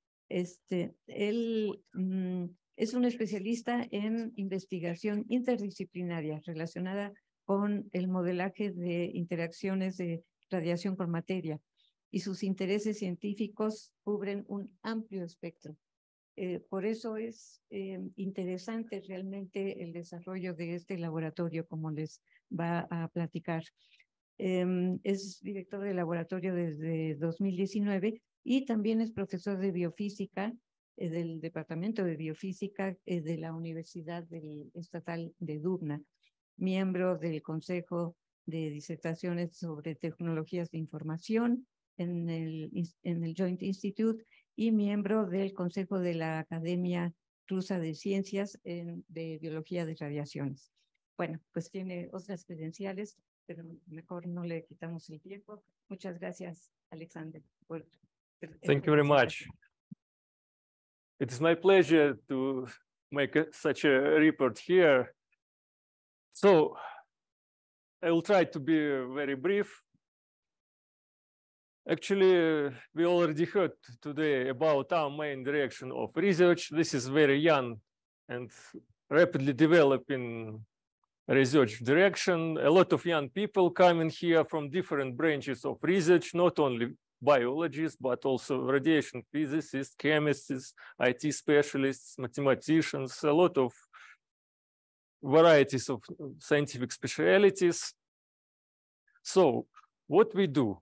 Él es un especialista en investigación interdisciplinaria relacionada con el modelaje de interacciones de radiación con materia, y sus intereses científicos cubren un amplio espectro. Por eso es interesante realmente el desarrollo de este laboratorio, como les va a platicar. Es director del laboratorio desde 2019 y también es profesor de biofísica del Departamento de Biofísica de la Universidad Estatal de Dubna, miembro del Consejo de Disertaciones sobre Tecnologías de Información en el Joint Institute y miembro del Consejo de la Academia Rusa de Ciencias de Biología de Radiaciones. Bueno, pues tiene otras credenciales, pero mejor no le quitamos el tiempo. Muchas gracias, Alexander. Thank you very much. It is my pleasure to make such a report here. So I will try to be very brief. Actually, we already heard today about our main direction of research. This is very young and rapidly developing research direction. A lot of young people coming here from different branches of research, not only biologists, but also radiation physicists, chemists, IT specialists, mathematicians, a lot of varieties of scientific specialities. So what we do?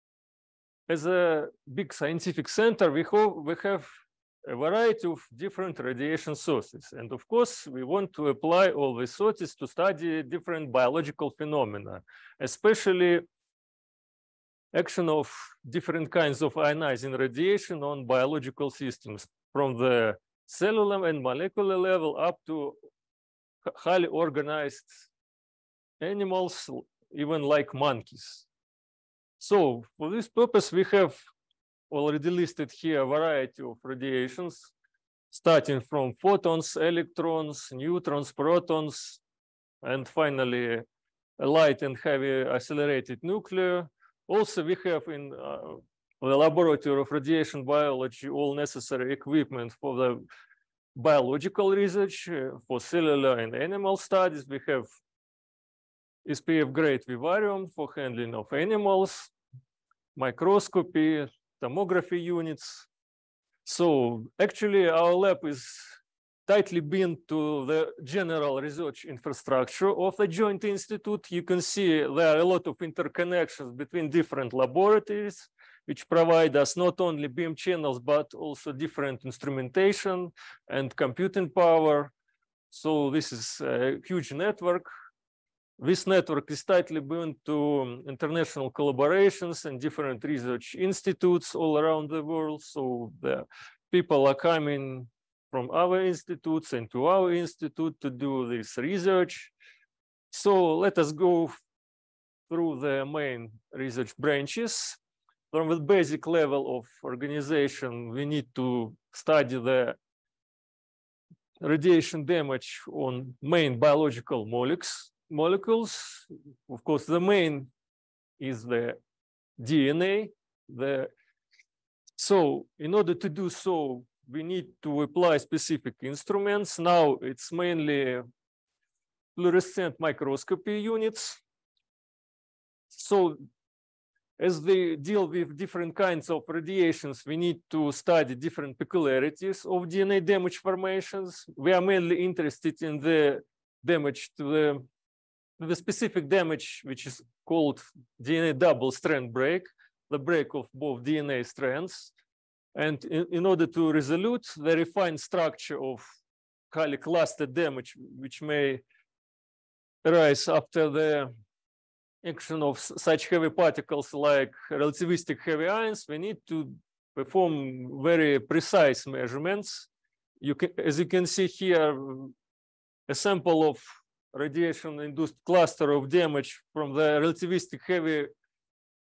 As a big scientific center, we have a variety of different radiation sources. And of course, we want to apply all these sources to study different biological phenomena, especially action of different kinds of ionizing radiation on biological systems, from the cellular and molecular level up to highly organized animals, even like monkeys. So for this purpose, we have already listed here a variety of radiations, starting from photons, electrons, neutrons, protons, and finally a light and heavy accelerated nuclear. Also, we have in the Laboratory of Radiation Biology all necessary equipment for the biological research, for cellular and animal studies. We have SPF grade vivarium for handling of animals, microscopy, tomography units. So actually our lab is tightly bound to the general research infrastructure of the Joint Institute. You can see there are a lot of interconnections between different laboratories, which provide us not only beam channels, but also different instrumentation and computing power. So this is a huge network. This network is tightly bound to international collaborations and different research institutes all around the world. So the people are coming from our institutes and to our institute to do this research. So let us go through the main research branches. From the basic level of organization, we need to study the radiation damage on main biological molecules. Of course, the main is the DNA. So in order to do so, we need to apply specific instruments. Now it's mainly fluorescent microscopy units. So as they deal with different kinds of radiations, we need to study different peculiarities of DNA damage formations. We are mainly interested in the damage to the specific damage, which is called DNA double strand break, the break of both DNA strands. And in order to resolute the refined structure of highly clustered damage, which may arise after the action of such heavy particles like relativistic heavy ions, we need to perform very precise measurements. As you can see here, a sample of radiation-induced cluster of damage from the relativistic heavy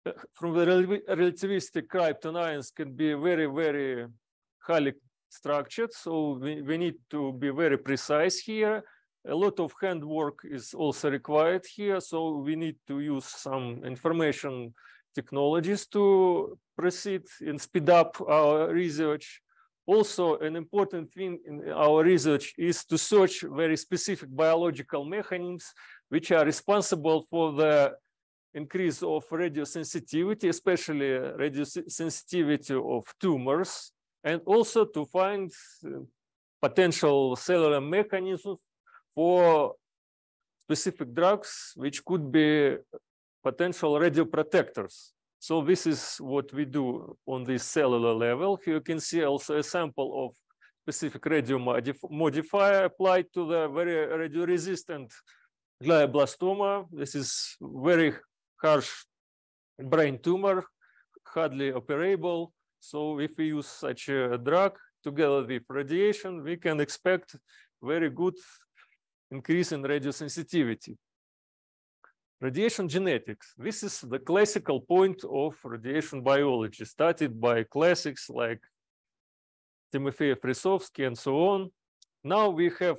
from the relativistic krypton ions can be very, very highly structured. So we need to be very precise here. A lot of handwork is also required here. So we need to use some information technologies to proceed and speed up our research. Also, an important thing in our research is to search very specific biological mechanisms which are responsible for the increase of radiosensitivity, especially radiosensitivity of tumors, and also to find potential cellular mechanisms for specific drugs which could be potential radioprotectors. So this is what we do on this cellular level. Here you can see also a sample of specific radio modifier applied to the very radio-resistant glioblastoma. This is very harsh brain tumor, hardly operable. So if we use such a drug together with radiation, we can expect very good increase in radiosensitivity. Radiation genetics. This is the classical point of radiation biology, started by classics like Timofey Frysovsky and so on. Now we have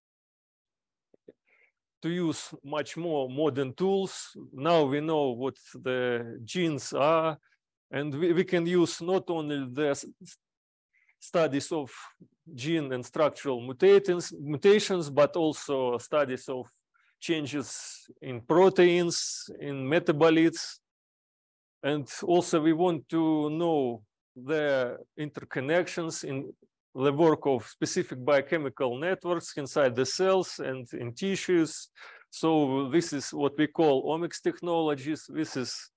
to use much more modern tools. Now we know what the genes are, and we can use not only the studies of gene and structural mutations, but also studies of changes in proteins, in metabolites. And also we want to know the interconnections in the work of specific biochemical networks inside the cells and in tissues. So this is what we call omics technologies. This is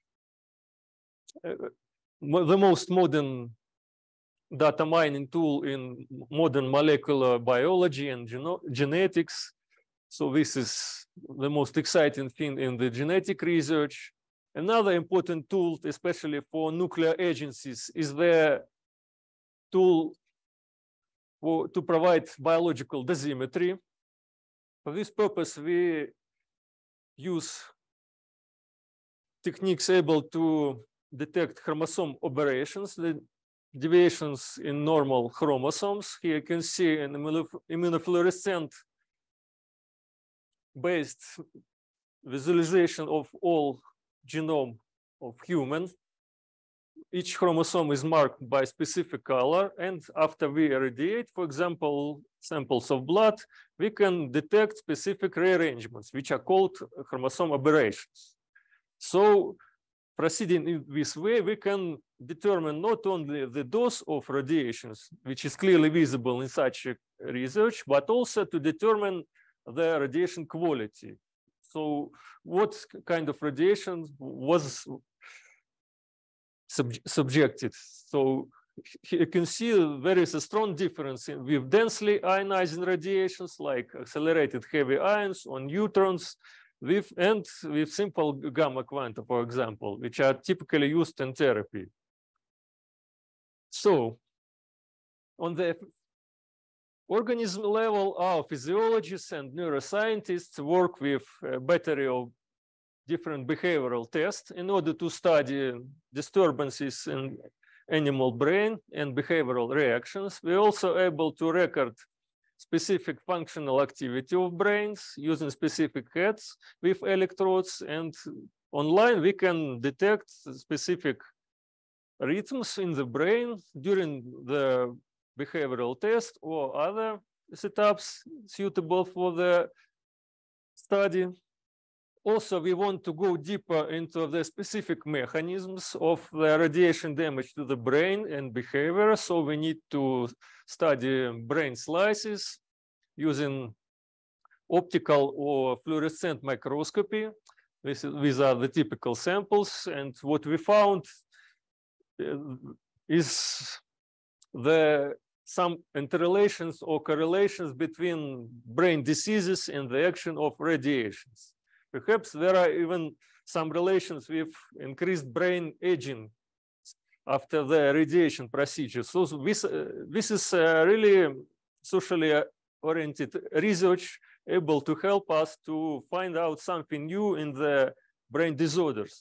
the most modern data mining tool in modern molecular biology and genetics. So this is the most exciting thing in the genetic research. Another important tool, especially for nuclear agencies, is the tool to provide biological dosimetry. For this purpose, we use techniques able to detect chromosome aberrations, the deviations in normal chromosomes. Here you can see an immunofluorescent based visualization of all genome of human. Each chromosome is marked by specific color, and after we irradiate, for example, samples of blood, we can detect specific rearrangements, which are called chromosome aberrations. So proceeding in this way, we can determine not only the dose of radiations, which is clearly visible in such research, but also to determine the radiation quality. So what kind of radiation was subjected? So you can see there is a strong difference with densely ionizing radiations like accelerated heavy ions on neutrons with simple gamma quanta, for example, which are typically used in therapy. So on the organism level, our physiologists and neuroscientists work with a battery of different behavioral tests in order to study disturbances in animal brain and behavioral reactions. We're also able to record specific functional activity of brains using specific heads with electrodes, and online we can detect specific rhythms in the brain during the behavioral test or other setups suitable for the study. Also, we want to go deeper into the specific mechanisms of the radiation damage to the brain and behavior. So we need to study brain slices using optical or fluorescent microscopy. These are the typical samples. And what we found is some interrelations or correlations between brain diseases and the action of radiations. Perhaps there are even some relations with increased brain aging after the radiation procedure. So this is really socially oriented research able to help us to find out something new in the brain disorders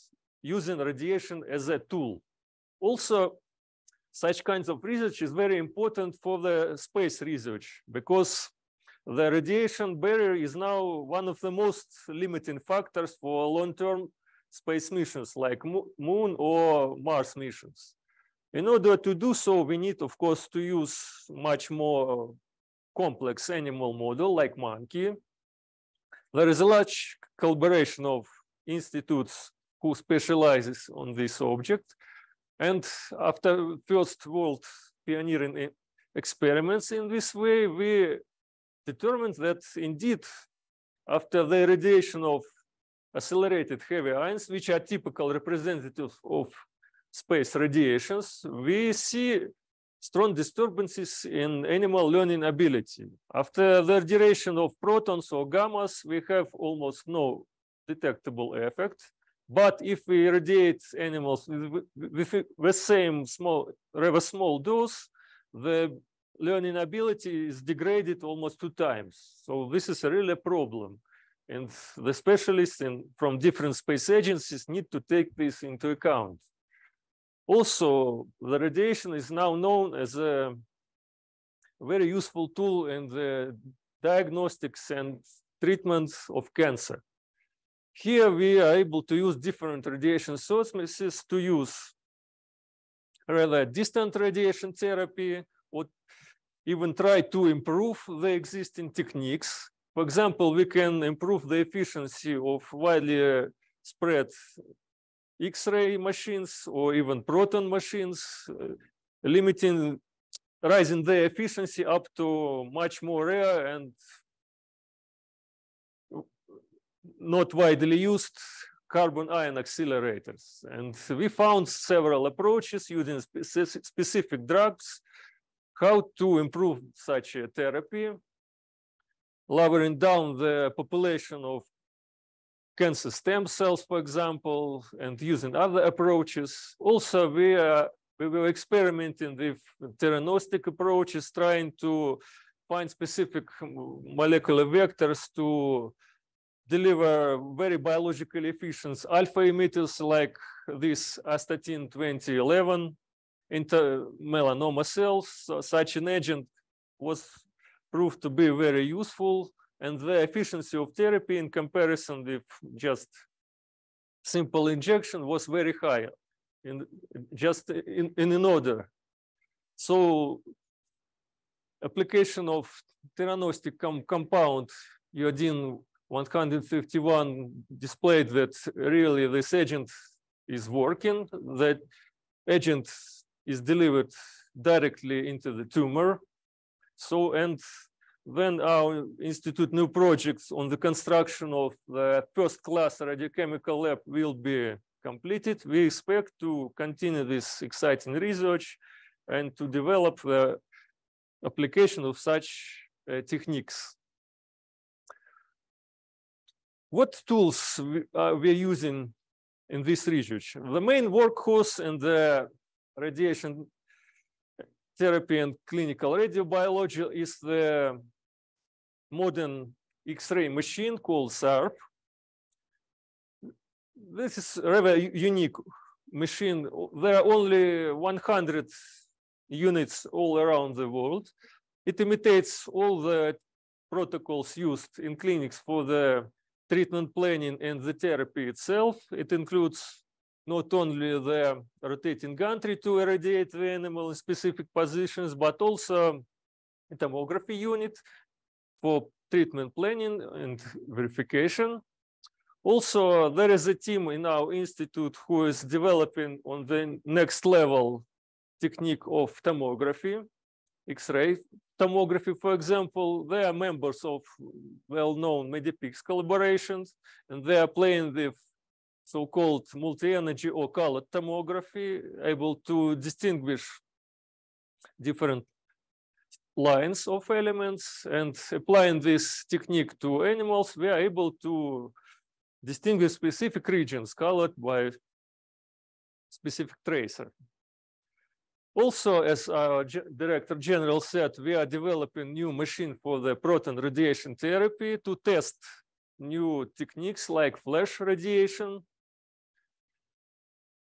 using radiation as a tool. Also, such kinds of research is very important for the space research because the radiation barrier is now one of the most limiting factors for long-term space missions like Moon or Mars missions. In order to do so, we need, of course, to use much more complex animal model like monkey. There is a large collaboration of institutes who specializes on this object. And after First World pioneering experiments in this way, we determined that indeed, after the irradiation of accelerated heavy ions, which are typical representatives of space radiations, we see strong disturbances in animal learning ability. After the irradiation of protons or gammas, we have almost no detectable effect. But if we irradiate animals with the same rather small dose, the learning ability is degraded almost 2 times. So this is a really problem. And the specialists from different space agencies need to take this into account. Also, the radiation is now known as a very useful tool in the diagnostics and treatment of cancer. Here we are able to use different radiation sources to use rather distant radiation therapy or even try to improve the existing techniques. For example, we can improve the efficiency of widely spread X-ray machines or even proton machines, raising their efficiency up to much more rare and not widely used carbon ion accelerators. And we found several approaches using specific drugs, how to improve such a therapy, lowering down the population of cancer stem cells, for example, and using other approaches. Also, we were experimenting with theranostic approaches, trying to find specific molecular vectors to deliver very biologically efficient alpha emitters like this astatine 2011 into melanoma cells. So such an agent was proved to be very useful, and the efficiency of therapy in comparison with just simple injection was very high in order. So application of theranostic compound iodine 151 displayed that really this agent is working. That agent is delivered directly into the tumor. So, and when our institute new projects on the construction of the first-class radiochemical lab will be completed, we expect to continue this exciting research and to develop the application of such techniques. What tools we're using in this research? The main workhorse in the radiation therapy and clinical radiobiology is the modern X-ray machine called SARP. This is a rather unique machine. There are only 100 units all around the world. It imitates all the protocols used in clinics for the treatment planning and the therapy itself. It includes not only the rotating gantry to irradiate the animal in specific positions, but also a tomography unit for treatment planning and verification. Also, there is a team in our institute who is developing on the next level technique of tomography, X-ray tomography, for example. They are members of well-known Medipix collaborations, and they are playing with so-called multi-energy or colored tomography, able to distinguish different lines of elements. And applying this technique to animals, we are able to distinguish specific regions colored by specific tracer. Also, as our Director General said, we are developing new machine for the proton radiation therapy to test new techniques like flash radiation.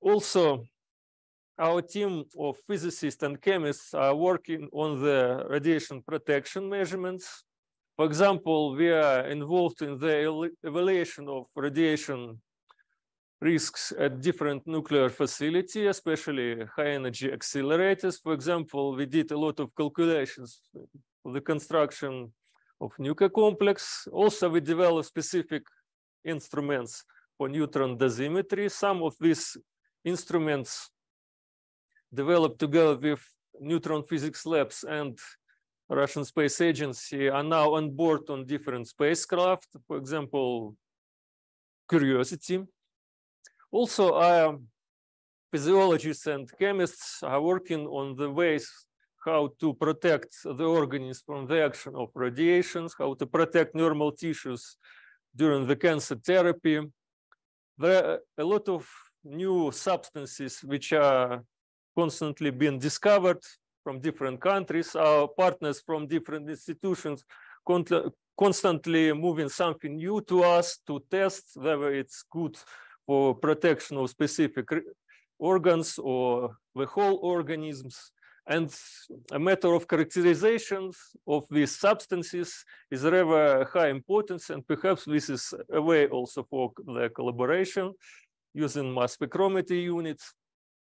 Also, our team of physicists and chemists are working on the radiation protection measurements. For example, we are involved in the evaluation of radiation risks at different nuclear facilities, especially high energy accelerators. For example, we did a lot of calculations for the construction of nuclear complex. Also, we developed specific instruments for neutron dosimetry. Some of these instruments developed together with Neutron Physics Labs and Russian Space Agency are now on board on different spacecraft, for example, Curiosity. Also, our physiologists and chemists are working on the ways how to protect the organism from the action of radiations, how to protect normal tissues during the cancer therapy. There are a lot of new substances which are constantly being discovered from different countries. Our partners from different institutions constantly moving something new to us to test whether it's good for protection of specific organs or the whole organisms. And a matter of characterizations of these substances is rather high importance, and perhaps this is a way also for the collaboration using mass spectrometry units.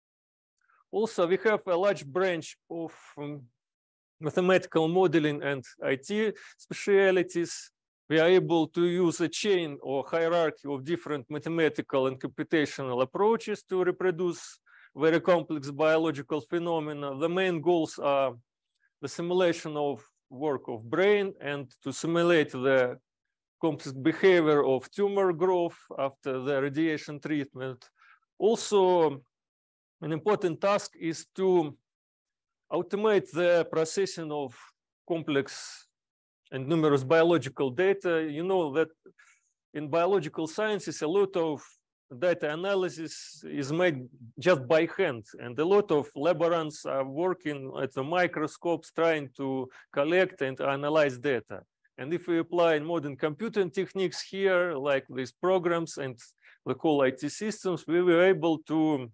Also, we have a large branch of mathematical modeling and IT specialities. We are able to use a chain or hierarchy of different mathematical and computational approaches to reproduce very complex biological phenomena. The main goals are the simulation of work of brain and to simulate the complex behavior of tumor growth after the radiation treatment. Also, an important task is to automate the processing of complex and numerous biological data. You know that in biological sciences, a lot of data analysis is made just by hand, and a lot of laborants are working at the microscopes trying to collect and analyze data. And if we apply modern computing techniques here, like these programs and the whole IT systems, we were able to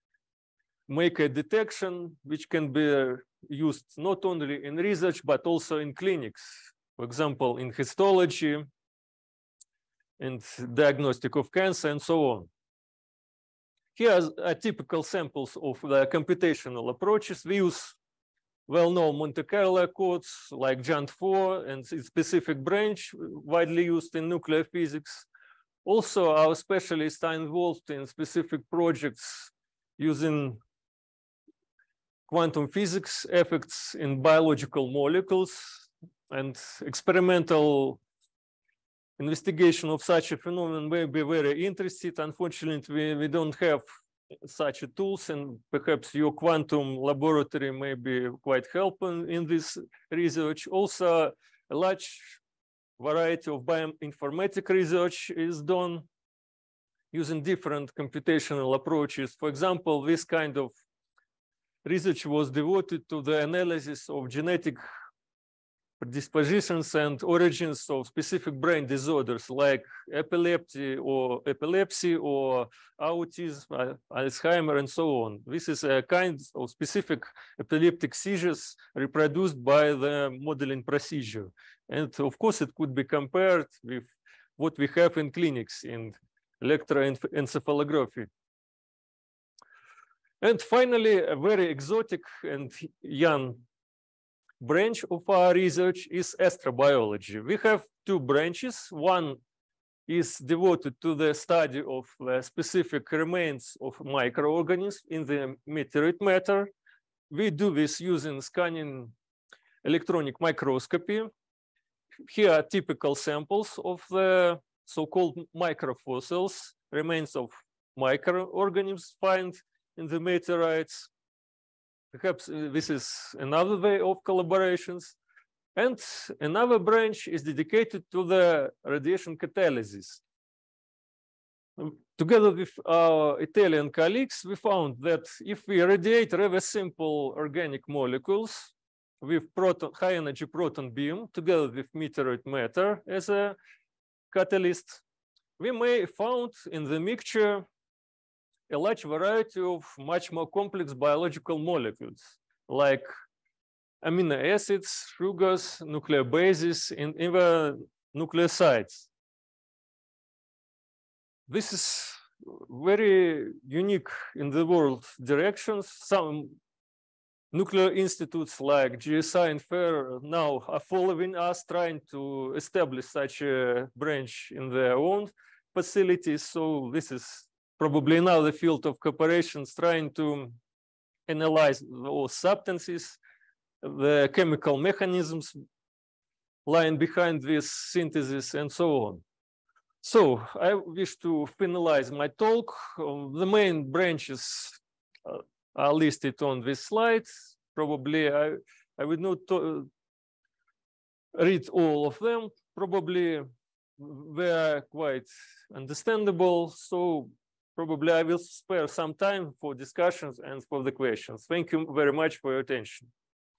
make a detection which can be used not only in research, but also in clinics. For example, in histology and diagnostic of cancer and so on. Here are typical samples of the computational approaches. We use well-known Monte Carlo codes like JANT4 and its specific branch widely used in nuclear physics. Also, our specialists are involved in specific projects using quantum physics effects in biological molecules, and experimental investigation of such a phenomenon may be very interested. Unfortunately, we don't have such tools, and perhaps your quantum laboratory may be quite helpful in this research. Also, a large variety of bioinformatic research is done using different computational approaches. For example, this kind of research was devoted to the analysis of genetic predispositions and origins of specific brain disorders like epilepsy or autism, Alzheimer, and so on. This is a kind of specific epileptic seizures reproduced by the modeling procedure. And of course, it could be compared with what we have in clinics in electroencephalography. And finally, a very exotic and young branch of our research is astrobiology. We have two branches. One is devoted to the study of the specific remains of microorganisms in the meteorite matter. We do this using scanning electronic microscopy. Here are typical samples of the so-called microfossils, remains of microorganisms found in the meteorites. Perhaps this is another way of collaborations. And another branch is dedicated to the radiation catalysis. Together with our Italian colleagues, we found that if we radiate rather simple organic molecules with high energy proton beam together with meteorite matter as a catalyst, we may find in the mixture a large variety of much more complex biological molecules, like amino acids, sugars, nucleic bases, and even nucleosides. This is very unique in the world directions. Some nuclear institutes like GSI and FAIR now are following us, trying to establish such a branch in their own facilities. So this is probably another field of cooperations, trying to analyze those substances, the chemical mechanisms lying behind this synthesis, and so on. So I wish to finalize my talk. The main branches are listed on this slide. Probably I would not read all of them. Probably they are quite understandable. So probably I will spare some time for discussions and for the questions. Thank you very much for your attention.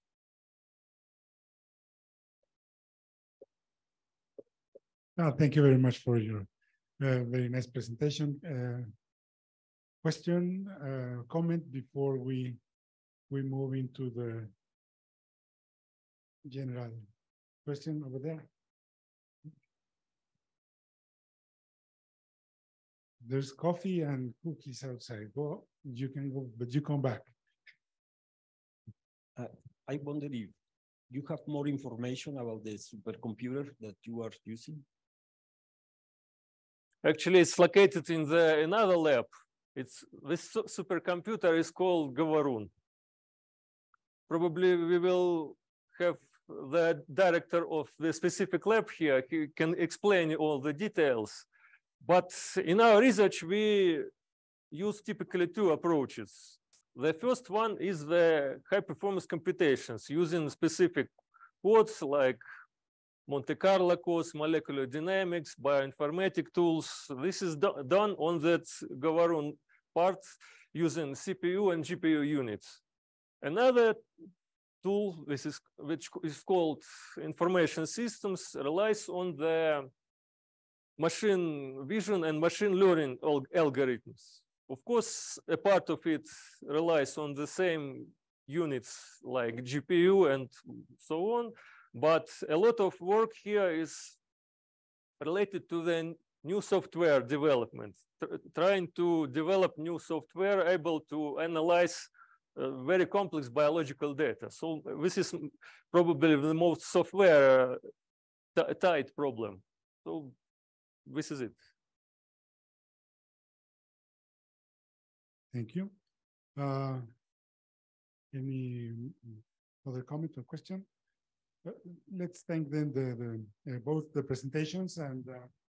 Thank you very much for your very nice presentation. Question, comment before we move into the general question over there. There's coffee and cookies outside. Go, you can go, but you come back. I wonder if you have more information about the supercomputer that you are using? Actually, it's located in another lab. This supercomputer is called Говорун. Probably we will have the director of the specific lab here. He can explain all the details. But in our research, we use typically two approaches. The first one is the high performance computations using specific codes like Monte Carlo codes, molecular dynamics, bioinformatic tools. This is done on that Говорун part using CPU and GPU units. Another tool, which is called information systems, relies on the machine vision and machine learning algorithms. Of course, a part of it relies on the same units like GPU and so on, but a lot of work here is related to the new software development, trying to develop new software able to analyze very complex biological data. So this is probably the most software tight problem. So this is it. Thank you. Any other comment or question? Let's thank then both the presentations and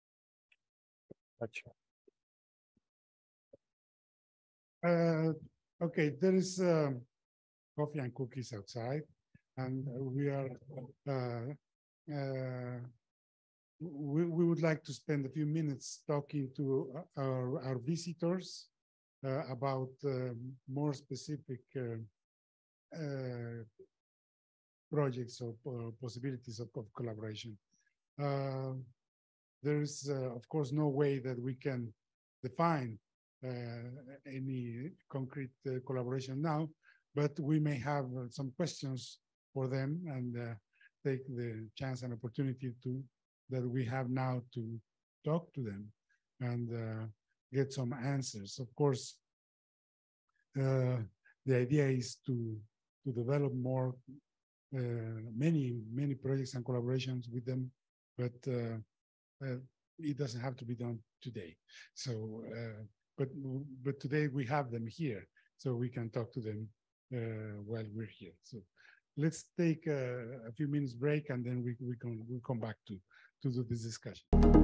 okay, there is coffee and cookies outside, and we are we would like to spend a few minutes talking to our visitors about more specific projects or possibilities of collaboration. There is, of course, no way that we can define any concrete collaboration now, but we may have some questions for them and take the chance and opportunity that we have now to talk to them and get some answers. Of course, the idea is to develop more many projects and collaborations with them, but it doesn't have to be done today. So, but today we have them here, so we can talk to them while we're here. So let's take a few minutes break, and then we'll come back to do this discussion.